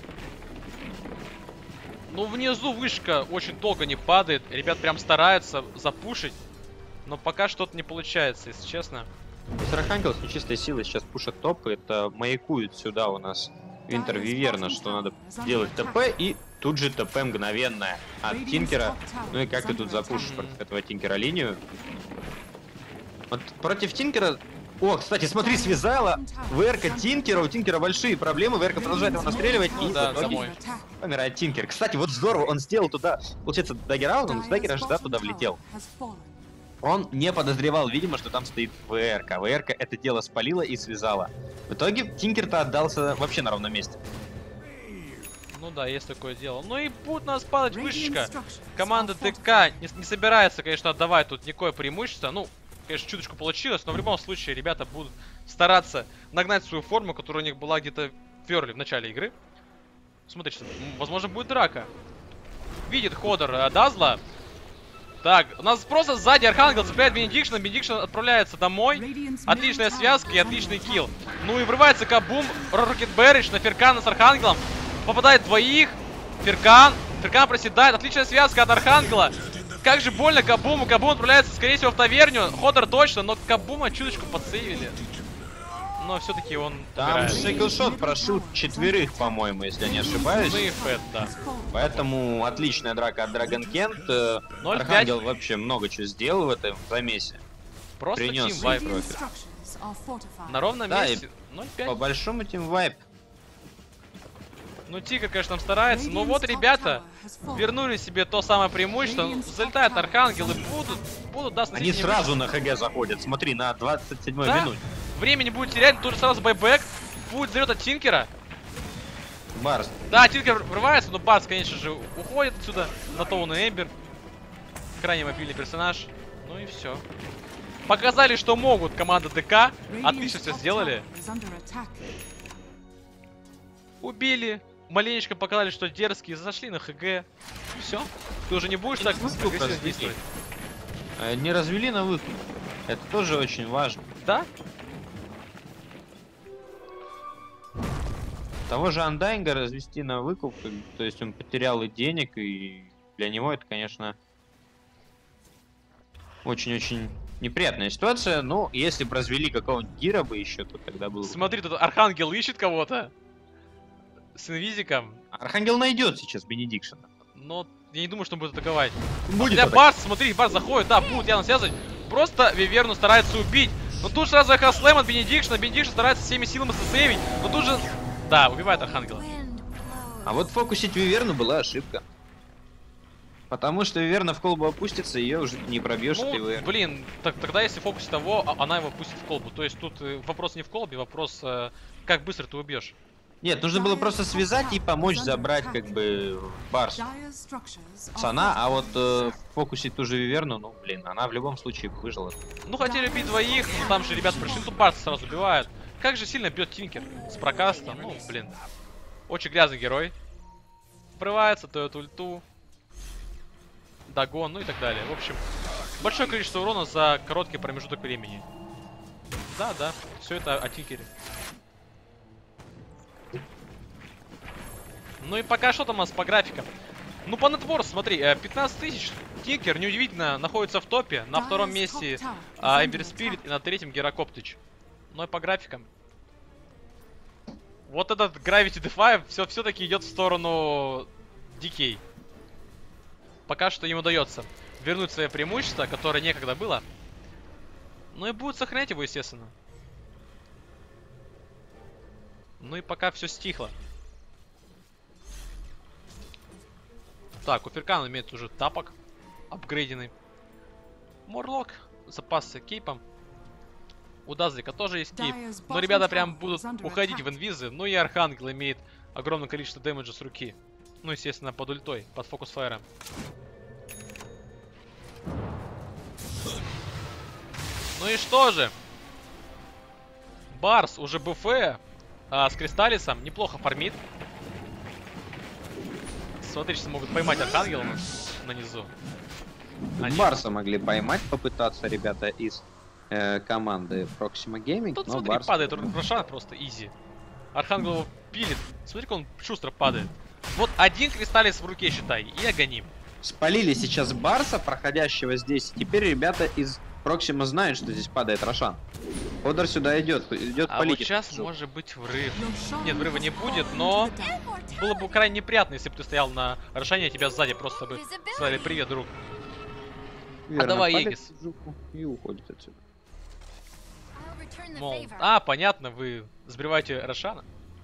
Ну, внизу вышка очень долго не падает. Ребят прям стараются запушить. Но пока что-то не получается, если честно. Архангел с нечистой силой сейчас пушит топ. Это маякует сюда у нас Винтер Виверна, что надо делать ТП, и тут же ТП мгновенное от Тинкера. Ну и как ты тут запушишь против этого Тинкера линию? Вот против Тинкера... О, кстати, смотри, связала ВРК Тинкера, у Тинкера большие проблемы, ВРК продолжает его настреливать, и да, в итоге помирает Тинкер. Кстати, вот здорово, он сделал туда, получается, даггер-аут, он с даггера же, да, туда влетел. Он не подозревал, видимо, что там стоит ВРК. ВРК это дело спалила и связала. В итоге Тинкер-то отдался вообще на ровном месте. Ну да, есть такое дело. Ну и будет у нас падать вышечка. Команда ДК не собирается, конечно, отдавать тут никакое преимущество. Ну, конечно, чуточку получилось, но в любом случае ребята будут стараться нагнать свою форму, которая у них была где-то в Early в начале игры. Смотрите, возможно, будет драка. Видит Ходор Дазла. Так, у нас просто сзади Архангел цепляет Бенедикшн, Бенедикшн отправляется домой. Отличная связка и отличный килл. Ну и врывается Кабум, Рокет Берридж на Феркана с Архангелом. Попадает двоих. Феркан проседает. Отличная связка от Архангела. Как же больно Кабуму. Кабум отправляется, скорее всего, в таверню. Ходор точно, но Кабума чуточку подсейвили. Но все-таки он Там Шейклшот прошел 4, по-моему, если я не ошибаюсь. Ну и Фэт, да. Поэтому отличная драка от Драгон Кент. Архангел вообще много чего сделал в этом замесе. Просто принес тимвайп. профит. На ровном Да, месте 0-5. По большому тимвайп. Ну, Тигр, конечно, там старается. Но вот ребята вернули себе то самое преимущество. Залетает Архангел и будут даст Они сразу на ХГ заходят. Смотри, на 27-й да? минуте. Времени будет терять, тут же сразу байбек. Будет залет от Тинкера. Барс. Да, Тинкер врывается, но Барс, конечно же, уходит отсюда. На то он и Эмбер. Крайне мобильный персонаж. Ну и все. Показали, что могут команда ДК. Отлично все сделали. Убили. Маленечко показали, что дерзкие. Зашли на ХГ. Все. Ты уже не будешь так агрессивно действовать. Не развели на выход. Это тоже очень важно. Да? Того же Андайнга развести на выкуп, то есть он потерял и денег, и для него это, конечно, очень-очень неприятная ситуация. Ну, если бы развели какого-нибудь Гира бы еще, то тогда было... Смотри, тут Архангел ищет кого-то. С инвизиком. Архангел найдет сейчас Бенедикшена. Но я не думаю, что он будет атаковать. Будет Хотя Барс, смотри, Барс заходит, да, будут явно связывать. Просто Виверну старается убить. Но тут сразу эхослэм от Бенедикшна. Бенедикшн старается всеми силами сосейвить. Но тут же... Да, убивает Архангела. А вот фокусить Виверну была ошибка. Потому что Виверна в колбу опустится, ее уже не пробьешь. Ну, блин, тогда если фокусить того, она его пустит в колбу. То есть тут вопрос не в колбе, вопрос, как быстро ты убьешь. Нет, нужно было просто связать и помочь забрать, как бы, Барс Цана, а вот фокусить ту же Виверну, ну, блин, она в любом случае выжила. Ну, хотели бить двоих, но там же ребята пришли, тут Барса сразу убивают. Как же сильно бьет Тинкер с прокаста, ну, блин. Очень грязный герой. Врывается, дает ульту. Дагон, ну и так далее. В общем, большое количество урона за короткий промежуток времени. Да, все это о Тинкере. Ну и пока что там у нас по графикам. Ну, по нетворс, смотри, 15 тысяч. Тинкер, неудивительно, находится в топе. На втором месте Эмбер Спирит и на третьем Геракоптыч. Ну и по графикам. Вот этот Gravity Defy все-таки идет в сторону DK. Пока что им удается вернуть свое преимущество, которое некогда было. Ну и будет сохранять его, естественно. Ну и пока все стихло. Так, у Феркана имеется уже тапок апгрейденный. Морлок, запасы кейпом. У Дазлика тоже есть кейп. Но ребята прям будут уходить в инвизы. Ну и Архангел имеет огромное количество дэмэджа с руки. Ну, естественно, под ультой, под фокус фаером. Ну и что же? Барс уже БФ с Кристаллисом неплохо фармит. Смотри, сейчас могут поймать Архангела на низу. Барса могли поймать, попытаться ребята из команды Proxima Gaming. Тут, но смотри, Барс... падает Рошан просто изи. Архангел его пилит. Смотри-ка, он шустро падает. Вот один Кристаллис в руке, считай, и агоним. Спалили сейчас Барса, проходящего здесь. Теперь ребята из Proxima знают, что здесь падает Рошан. Ходор сюда идет А вот сейчас может быть врыв. Нет, врыва не будет, но было бы крайне неприятно, если бы ты стоял на Рошане, а тебя сзади просто бы сказали: привет, друг. Верно, давай, палит Егис. и уходит отсюда. Мол, понятно, вы сбриваете Рошана.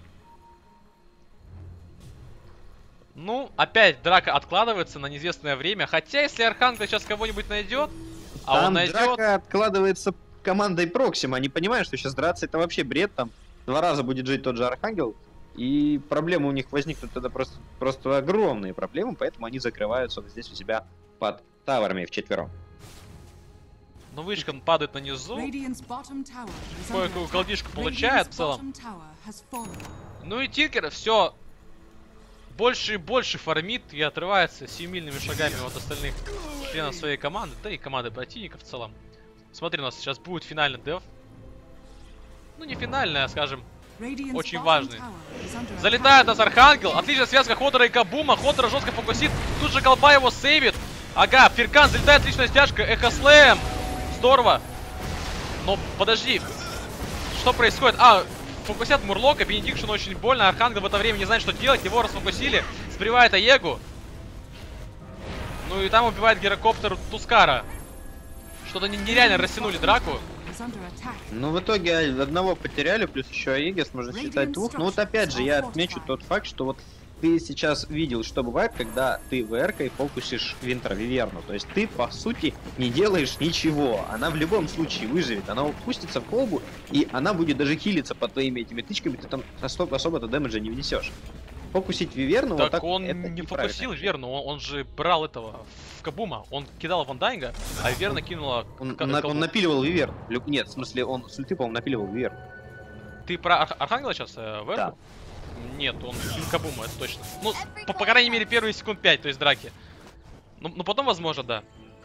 Ну, опять драка откладывается на неизвестное время. Хотя, если Архангел сейчас кого-нибудь найдет, а он найдет... драка откладывается командой Proxima. Они понимают, что сейчас драться это вообще бред. Там 2 раза будет жить тот же Архангел. И проблемы у них возникнут тогда просто огромные проблемы. Поэтому они закрываются вот здесь у себя под таверами вчетвером. Ну, вышка падает на низу. Кое-какую голдишку получает в целом. Ну и Тинкер все больше и больше фармит и отрывается семимильными шагами от остальных членов своей команды, да и команды противников в целом. Смотри, у нас сейчас будет финальный деф. Ну, не финальный, а, скажем, очень важный. Залетает нас Архангел. Отличная связка Ходора и Кабума. Ходора жестко фокусит. Тут же колба его сейвит. Ага, Фиркан залетает, отличная стяжка. Эхослэм. Здорово. Но подожди. Что происходит? А, фокусят Мурлока. Бенедикшн очень больно. Архангел в это время не знает, что делать. Его расфокусили. Сбривает Аегу. Ну и там убивает гирокоптер Тускара. Что-то нереально растянули драку. Ну, в итоге одного потеряли, плюс еще Аегис, можно считать двух. Но вот опять же, я отмечу тот факт, что вот ты сейчас видел, что бывает, когда ты ВР-кой фокусишь Винтер Виверну. То есть ты, по сути, не делаешь ничего. Она в любом случае выживет. Она упустится в колбу, и она будет даже хилиться под твоими этими тычками. Ты там особо-то дэмэджа не внесешь. Фокусить Виверну так вот так, он это не фокусил Верну, он же брал этого в Кабума. Он кидал Вандайнга, а Верна кинула... Он напиливал Виверну. Нет, в смысле, он с ульты, по-моему, напиливал Виверну. Ты про Архангела сейчас, Верну? Да. Нет, он Кабума, это точно. Ну, по крайней мере, первые секунд 5, то есть драки. Ну, потом, возможно, да.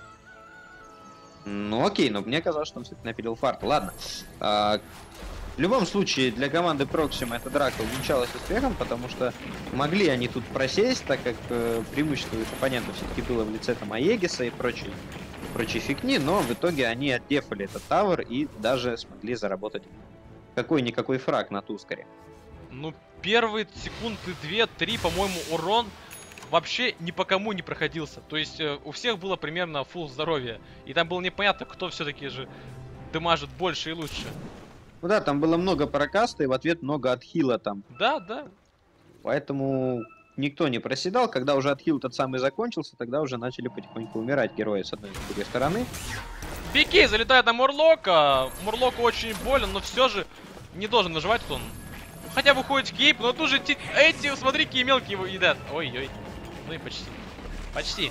Ну, окей, но мне казалось, что он все-таки напилил фарт. Ладно. В любом случае, для команды Проксима эта драка увенчалась успехом, потому что могли они тут просесть, так как преимущество их оппонентов все-таки было в лице там Аегиса и прочей фигни, но в итоге они отдефали этот тавер и даже смогли заработать какой-никакой фраг на Тускаре. Ну, первые секунды 2-3, по-моему, урон вообще ни по кому не проходился. То есть у всех было примерно фулл здоровья. И там было непонятно, кто все-таки же дэмажит больше и лучше. Ну да, там было много прокаста и в ответ много отхила там. Да, да. Поэтому никто не проседал. Когда уже отхил тот самый закончился, тогда уже начали потихоньку умирать герои с одной и с другой стороны. Бикей залетает на Мурлока. Мурлоку очень больно, но все же не должен наживать тут он. Хотя выходит кейп, но тут же эти, смотри, какие мелкие его едят. Ой-ой. Ну и почти. Почти.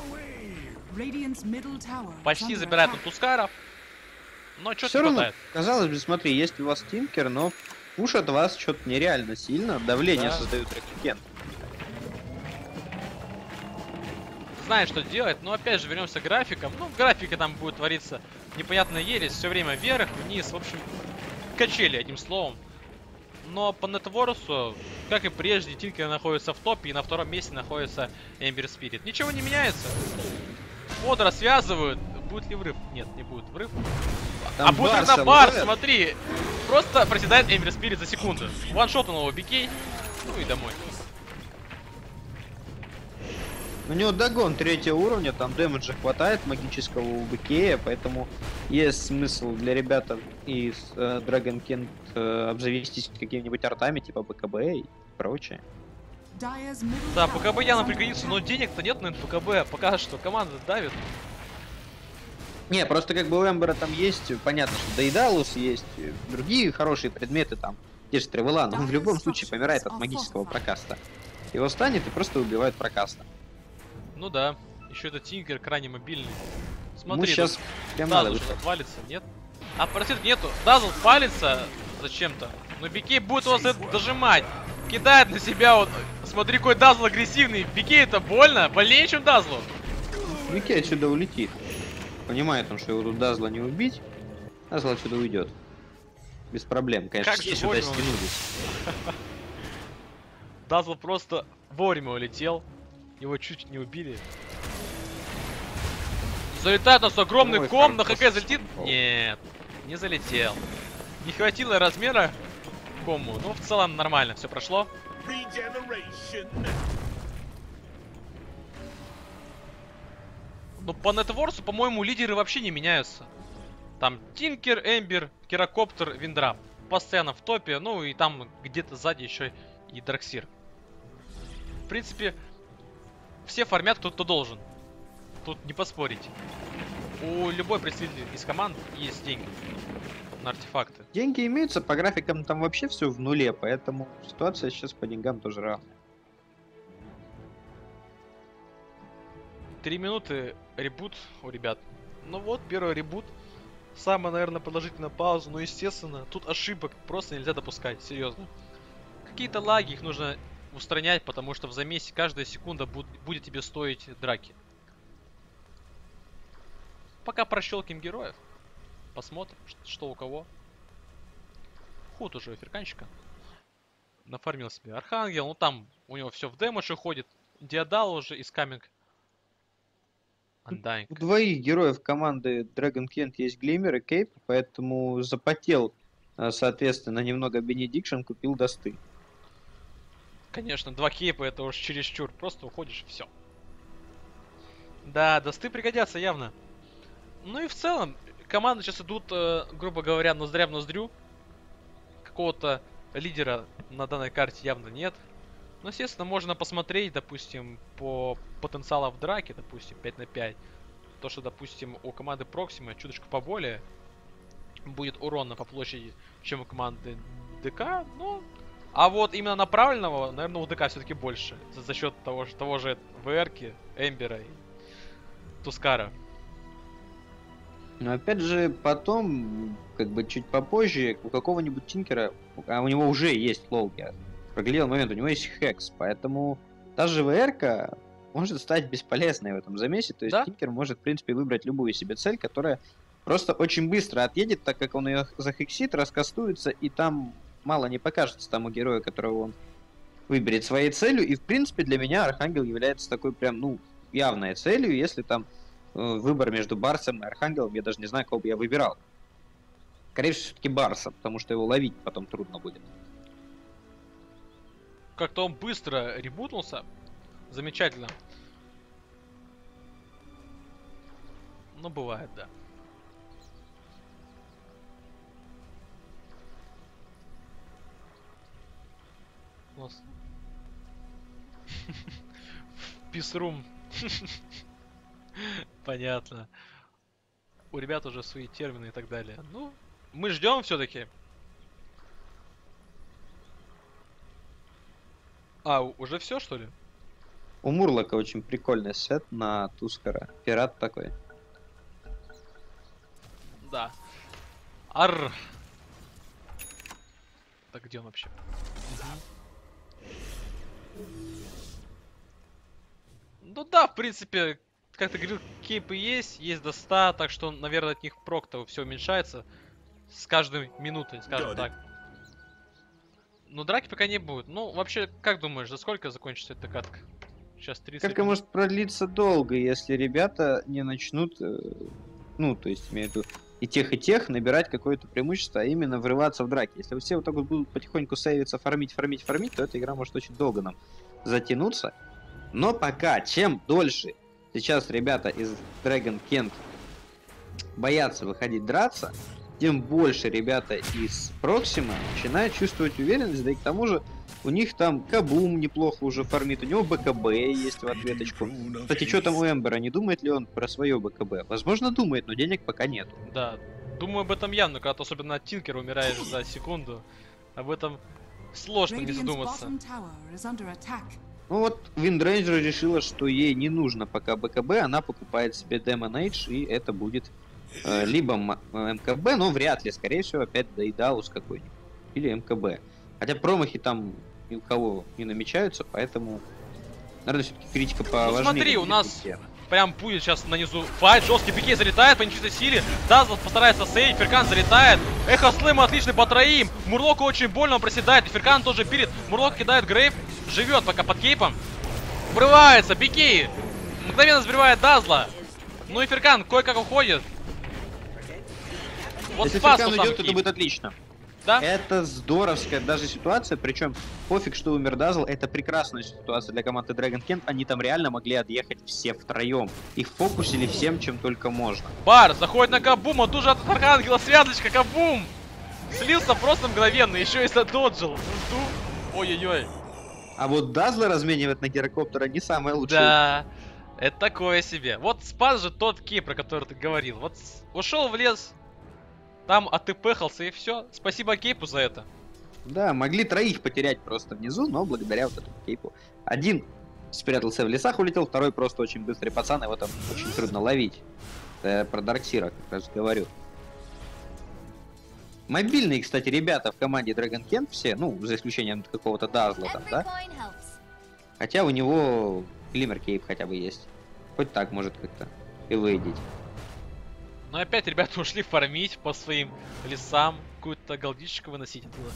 Почти забирает он Тускара. Но что-то не хватает. Казалось бы, смотри, есть у вас Тинкер, но пушат вас что-то нереально сильно. Давление создают Реккен. Знает, что делать, но опять же вернемся к графикам. Ну, в графике там будет твориться непонятная ересь. Все время вверх, вниз. В общем, качели, одним словом. Но по нетворсу, как и прежде, Тинкер находится в топе, и на втором месте находится Эмбер Спирит. Ничего не меняется. Водора связывают. Будет ли врыв? Нет, не будет врыв. Там а будет на бар, смотри. Просто проседает Эмбер Спирит за секунду. Ваншот он его Бикей. Ну и домой. У него догон 3-го уровня, там дэмэджа хватает магического у Бикея, поэтому есть смысл для ребят из Dragon King обзавестись какими-нибудь артами, типа БКБ и прочее. Да, БКБ явно пригодится, но денег-то нет на БКБ. Пока что команда давит. Не, просто как бы у Эмбера там есть, понятно, что Дейдалус есть, другие хорошие предметы там, те же Тревела, но он в любом случае помирает от магического прокаста. Его станет и просто убивает прокаста. Ну да, еще это Тинкер крайне мобильный. Смотри, сейчас прям Дазл надо что-то отвалится, нет? А просит нету, Дазл палится зачем-то, но Бикей будет вас это дожимать. Кидает на себя вот, смотри, какой Дазл агрессивный. Бикей это больно, больнее, чем Дазлу. Бикей отсюда улетит. Понимает он, что его тут Дазла не убить, Дазл отсюда уйдет. Без проблем, конечно, как все сюда стянулись. Дазл просто вовремя улетел. Его чуть не убили. Залетает у нас огромный ком, на ХК залетит. Нет, не залетел. Не хватило размера кому. Ну, в целом нормально, все прошло. Ну, по нетворсу, по-моему, лидеры вообще не меняются. Там Тинкер, Эмбер, Гирокоптер, Виндрап. Постоянно в топе. Ну, и там где-то сзади еще и Дарксир. В принципе, все фармят, кто должен. Тут не поспорить. У любой представителя из команд есть деньги на артефакты. Деньги имеются, по графикам там вообще все в нуле, поэтому ситуация сейчас по деньгам тоже равная. 3 минуты ребут у ребят. Ну вот, первый ребут. Самая, наверное, продолжительная пауза. Но, естественно, тут ошибок просто нельзя допускать. Серьезно. Какие-то лаги, их нужно устранять, потому что в замесе каждая секунда будет тебе стоить драки. пока прощелким героев. Посмотрим, что у кого. Худ уже у Ферканчика. Нафармил себе Архангел. Ну там у него все в демэше ходит. Диадал уже из каминг. Undying. У двоих героев команды Dragon Kent есть Глиммер и Кейп, поэтому запотел, соответственно, немного Бенедикшн, купил досты. Конечно, 2 кейпа это уж чересчур. Просто уходишь и все. Да, досты пригодятся явно. Ну и в целом, команды сейчас идут, грубо говоря, ноздря в ноздрю. Какого-то лидера на данной карте явно нет. Ну, естественно, можно посмотреть, допустим, по потенциалу в драке, допустим, 5 на 5. То, что, допустим, у команды Проксима чуточку поболее будет урона по площади, чем у команды ДК, ну... А вот именно направленного, наверное, у ДК все-таки больше. За счет того же ВРки, Эмбера и Тускара. Но опять же, потом, как бы чуть попозже, у какого-нибудь Тинкера, а у него уже есть лоу, я проглядел момент, у него есть Хекс, поэтому та же ВРка может стать бесполезной в этом замесе, то есть Да? Тинкер может, в принципе, выбрать любую себе цель, которая просто очень быстро отъедет, так как он ее захексит, раскастуется, и там мало не покажется тому герою, которого он выберет своей целью, и, в принципе, для меня Архангел является такой прям, ну, явной целью, если там выбор между Барсом и Архангелом, я даже не знаю, кого бы я выбирал. Скорее всего, все-таки Барса, потому что его ловить потом трудно будет. Как-то он быстро ребутнулся. Замечательно. Ну, бывает, да. Писрум. Понятно. У ребят уже свои термины и так далее. Ну, мы ждем все-таки. А, уже все, что ли? У Мурлока очень прикольный сет на Тускара. Пират такой. Да. Арр. Так, где он вообще? Ну да, в принципе, как ты говорил, кейпы есть до 100, так что, наверное, от них прок-то все уменьшается с каждой минутой, скажем так. Но драки пока не будет. Ну, вообще, как думаешь, за сколько закончится эта катка? Сейчас 30 Как и секунд. может продлиться долго, если ребята не начнут, ну, то есть, имею в виду, и тех набирать какое-то преимущество, а именно врываться в драки. Если все вот так вот будут потихоньку сейвиться, фармить, то эта игра может очень долго нам затянуться. Но пока, чем дольше сейчас ребята из Dragon Kent боятся выходить драться, тем больше ребята из Проксима начинают чувствовать уверенность, да и к тому же у них там Кабум неплохо уже фармит, у него БКБ есть в ответочку. Кстати, что там у Эмбера, не думает ли он про свое БКБ? Возможно, думает, но денег пока нету. Да, думаю об этом явно, когда ты особенно от Тинкера умираешь за секунду. Об этом сложно не задуматься. Ну вот, Виндрейнджер решила, что ей не нужно пока БКБ, она покупает себе Demon Age, и это будет либо МКБ, но вряд ли, скорее всего, опять Дейдалус какой-нибудь, или МКБ. Хотя промахи там ни у кого не намечаются, поэтому, наверное, все-таки критика поважнее. Ну смотри, у нас прям будет сейчас на низу файт, жесткий пике залетает по нечистой силе, Дазл постарается сейвить, Феркан залетает, Эхо Слэма отличный по троим, Мурлоку очень больно, он проседает, и Феркан тоже пилит, Мурлок кидает Грейв, живет пока под кейпом, врывается, пики, мгновенно сбривает Дазла, ну и Феркан кое-как уходит. Вот если спас Феркан тот самый идет, это кейп. будет отлично. Да? Это здоровская даже ситуация, причем пофиг, что умер Дазл, это прекрасная ситуация для команды Dragon Kent, они там реально могли отъехать все втроем. Их фокусили всем, чем только можно. Бар заходит на Кабум, он тут же от Архангела связочка, Кабум! Слился просто мгновенно, еще и задоджил. Ой-ой-ой. А вот Дазла разменивать на гирокоптера не самое лучшее. Да, это такое себе. Вот спас же тот кей, про который ты говорил. Вот ушел в лес, там отыпехался и все. Спасибо Кейпу за это. Да, могли троих потерять просто внизу, но благодаря вот этому Кейпу. Один спрятался в лесах, улетел, второй просто очень быстрый пацан, его там очень трудно ловить. Это я про Дарксира как раз говорю. Мобильные, кстати, ребята в команде Dragon Kent все, ну, за исключением какого-то Дазла там, да? Хотя у него Глиммер Кейп хотя бы есть. Хоть так может как-то и выйдить. Но опять ребята ушли фармить по своим лесам, какую-то голдичку выносить оттуда.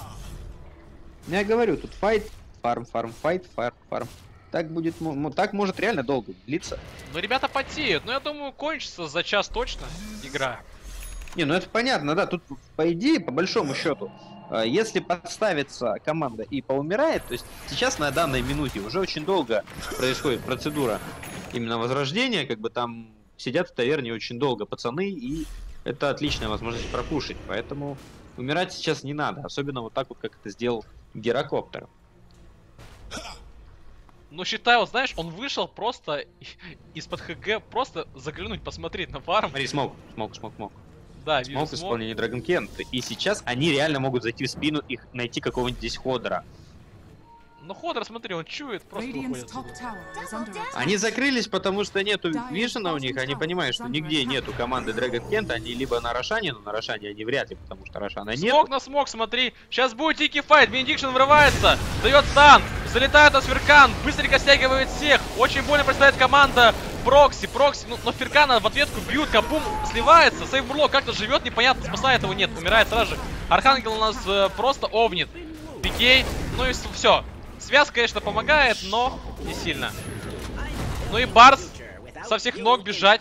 Я говорю, тут файт, фарм, файт, фарм. Так будет, так может реально долго длиться. Но ребята потеют, но я думаю, кончится за час точно игра. Не, ну это понятно, да, тут по идее, по большому счету, если подставится команда и поумирает, то есть сейчас на данной минуте уже очень долго происходит процедура именно возрождения, как бы там сидят в таверне очень долго пацаны, и это отличная возможность пропушить, поэтому умирать сейчас не надо, особенно вот так вот, как это сделал Герокоптер. Ну считай, вот знаешь, он вышел просто из-под ХГ, просто заглянуть, посмотреть на фарм. Смотри, смог. Да, вижу Смог исполнение Dragon Kent. И сейчас они реально могут зайти в спину и найти какого-нибудь здесь Ходора. Ну Ходор, смотри, он чует, просто выходит отсюда. Они закрылись, потому что нету вишена у них, они понимают, что нигде нету команды Dragon Kent, они либо на Рошане, но на Рошане они вряд ли, потому что Рошана нет. Смог на смог, смотри. Сейчас будет дикий файт. Бенедикшн врывается. Дает стан. Залетает на Сверкан. Быстренько стягивает всех. Очень больно представляет команда Прокси. Ну, но Феркана в ответку бьют. Капум сливается. Сейв Бурлок как-то живет, непонятно. Спасает его, нет. Умирает сразу же. Архангел у нас просто овнит. Пикей. Ну и все. Связь, конечно, помогает, но не сильно. Ну и Барс со всех ног бежать.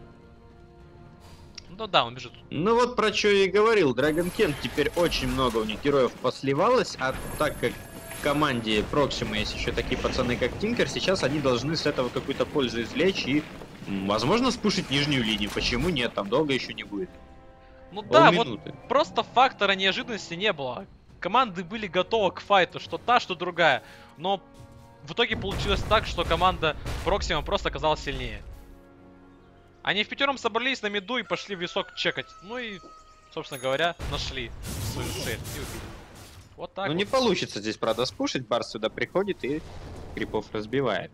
Ну да, он бежит. Ну вот про что я и говорил. Dragon Kent теперь очень много у них героев посливалось, а так как в команде Проксима есть еще такие пацаны, как Тинкер, сейчас они должны с этого какую-то пользу извлечь и, возможно, спушить нижнюю линию. Почему нет? Там долго еще не будет. Ну да, Полминуты. вот просто фактора неожиданности не было. Команды были готовы к файту, что та, что другая. Но в итоге получилось так, что команда Проксима просто оказалась сильнее. Они в пятером собрались на миду и пошли в лесок чекать. Ну и, собственно говоря, нашли свою цель и убили. Вот так. Ну вот. не получится здесь, правда, спушить. Барс сюда приходит и крипов разбивает.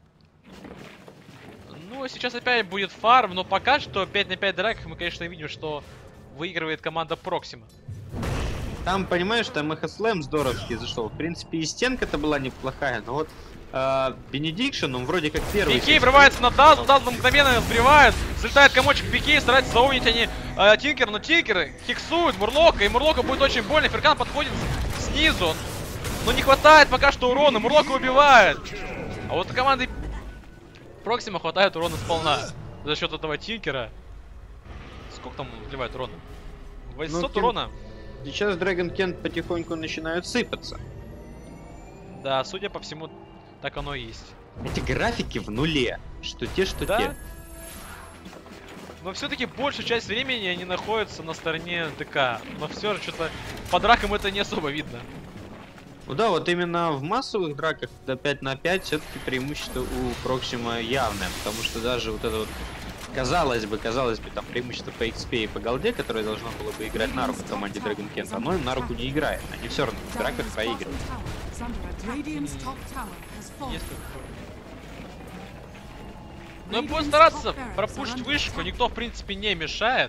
Ну, сейчас опять будет фарм, но пока что 5 на 5 драках мы, конечно, видим, что выигрывает команда Проксима. Там, понимаешь, там Эхослэм здоровски зашел. В принципе, и стенка-то была неплохая, но вот Бенедикшн, он вроде как первый. Пикей врывается на Дазл, Дазл мгновенно вбривает, залетает комочек Пикей, старается заунить они Тинкер, но Тинкер хиксует Мурлока, и Мурлока будет очень больно. Феркан подходит снизу, но не хватает пока что урона, Мурлока убивает. А вот у команды Проксима хватает урона сполна за счет этого Тинкера. Сколько там вливает урона? 800 урона. Сейчас Dragon Kent потихоньку начинают сыпаться. Да, судя по всему, так оно и есть. Эти графики в нуле. Что те, что Да? те. Но все-таки большую часть времени они находятся на стороне ДК. Но все же что-то по дракам это не особо видно. Ну да, вот именно в массовых драках до 5 на 5 все-таки преимущество у Проксима явное. Потому что даже вот это вот, казалось бы, там преимущество по XP и по голде, которое должно было бы играть на руку команде Dragon Kent, оно им на руку не играет. Они все равно в драках проигрывают. Но будет стараться пропушить вышку, никто в принципе не мешает.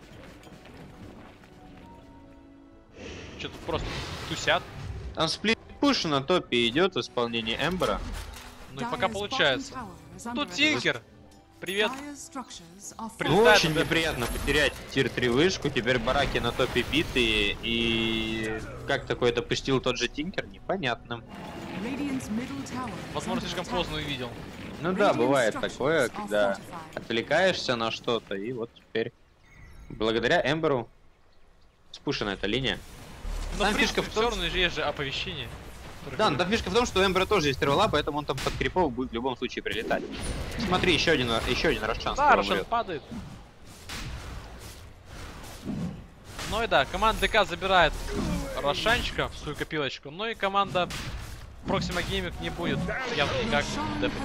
Что тут просто тусят. Там сплит пуш на топе идет в исполнении Эмбера. Ну и пока получается. Тут Тинкер. Привет. Ну, Прилетает очень туда. неприятно потерять тир 3 вышку, теперь бараки на топе битые, и как такое допустил тот же Тинкер, непонятно. Возможно, слишком поздно увидел. Ну да, бывает такое, когда отвлекаешься на что-то, и вот теперь благодаря Эмберу спушена эта линия. Но Там в фишка принципе в том, все равно есть же оповещение. Да, но там фишка в том, что у Эмбера тоже есть рвала, поэтому он там под крипов будет в любом случае прилетать. Смотри, еще один Рошан. Да, Рошан падает. Ну и да, команда ДК забирает Рошанчика в свою копилочку. Ну и команда Proxima Gaming не будет явно никак депать.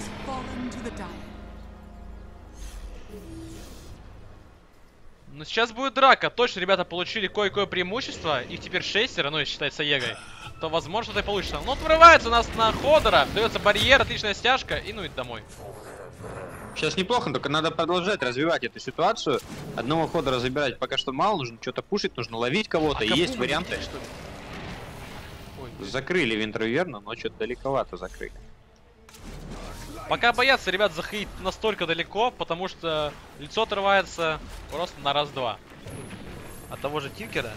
Но сейчас будет драка. Точно ребята получили кое-кое преимущество. Их теперь 6, ну и считается Егой. То возможно это и получится. Но он врывается у нас на Ходора. Дается барьер, отличная стяжка. И ну и домой. Сейчас неплохо, только надо продолжать развивать эту ситуацию. Одного Ходора забирать пока что мало, нужно что-то пушить, нужно ловить кого-то. Есть варианты. Что ли? Ой. Закрыли Винтерверна, но что-то далековато закрыли. Пока боятся, ребят, заходить настолько далеко, потому что лицо отрывается просто на раз-два. От того же Тинкера.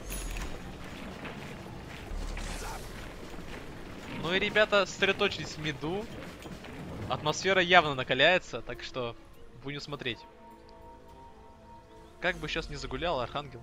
Ну и ребята сосредоточились в миду. Атмосфера явно накаляется, так что будем смотреть. Как бы сейчас не загулял Архангел.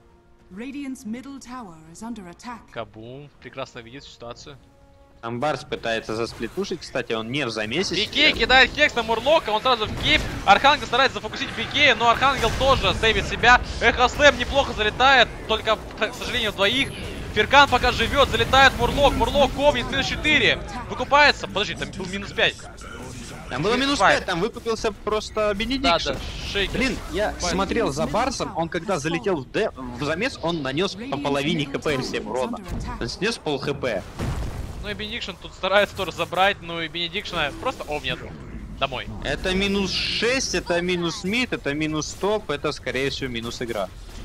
Кабум прекрасно видит ситуацию. Там Барс пытается засплитушить, кстати, он не в замесе. Пикей кидает хекс на Мурлока, он сразу в кейп. Архангел старается зафокусить Пикея, но Архангел тоже сейвит себя. Эхо Слэм неплохо залетает, только, к сожалению, двоих. Феркан пока живет, залетает Мурлок, Мурлок комнит, минус 4. Выкупается, подожди, там был минус 5. Там было минус 5, там выкупился просто Бенедикшн. Да, шейкер. Блин, я смотрел за Барсом, он когда залетел в замес, он нанес по половине хп всем урона. Он снес пол хп. Ну и Бенедикшн тут старается тоже забрать, ну и Бенедикшна просто нет. Домой. Это минус 6, это минус мид, это минус топ, это скорее всего минус игра.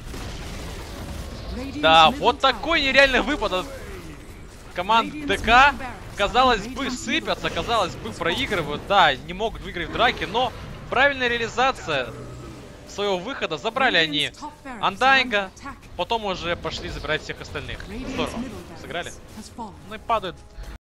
Да, вот такой нереальный выпад от команд ДК. Казалось бы, сыпятся, казалось бы, проигрывают. Да, не могут выиграть в драке, но правильная реализация своего выхода. Забрали они Undying'а, потом уже пошли забирать всех остальных. Здорово. Сыграли. Ну и падают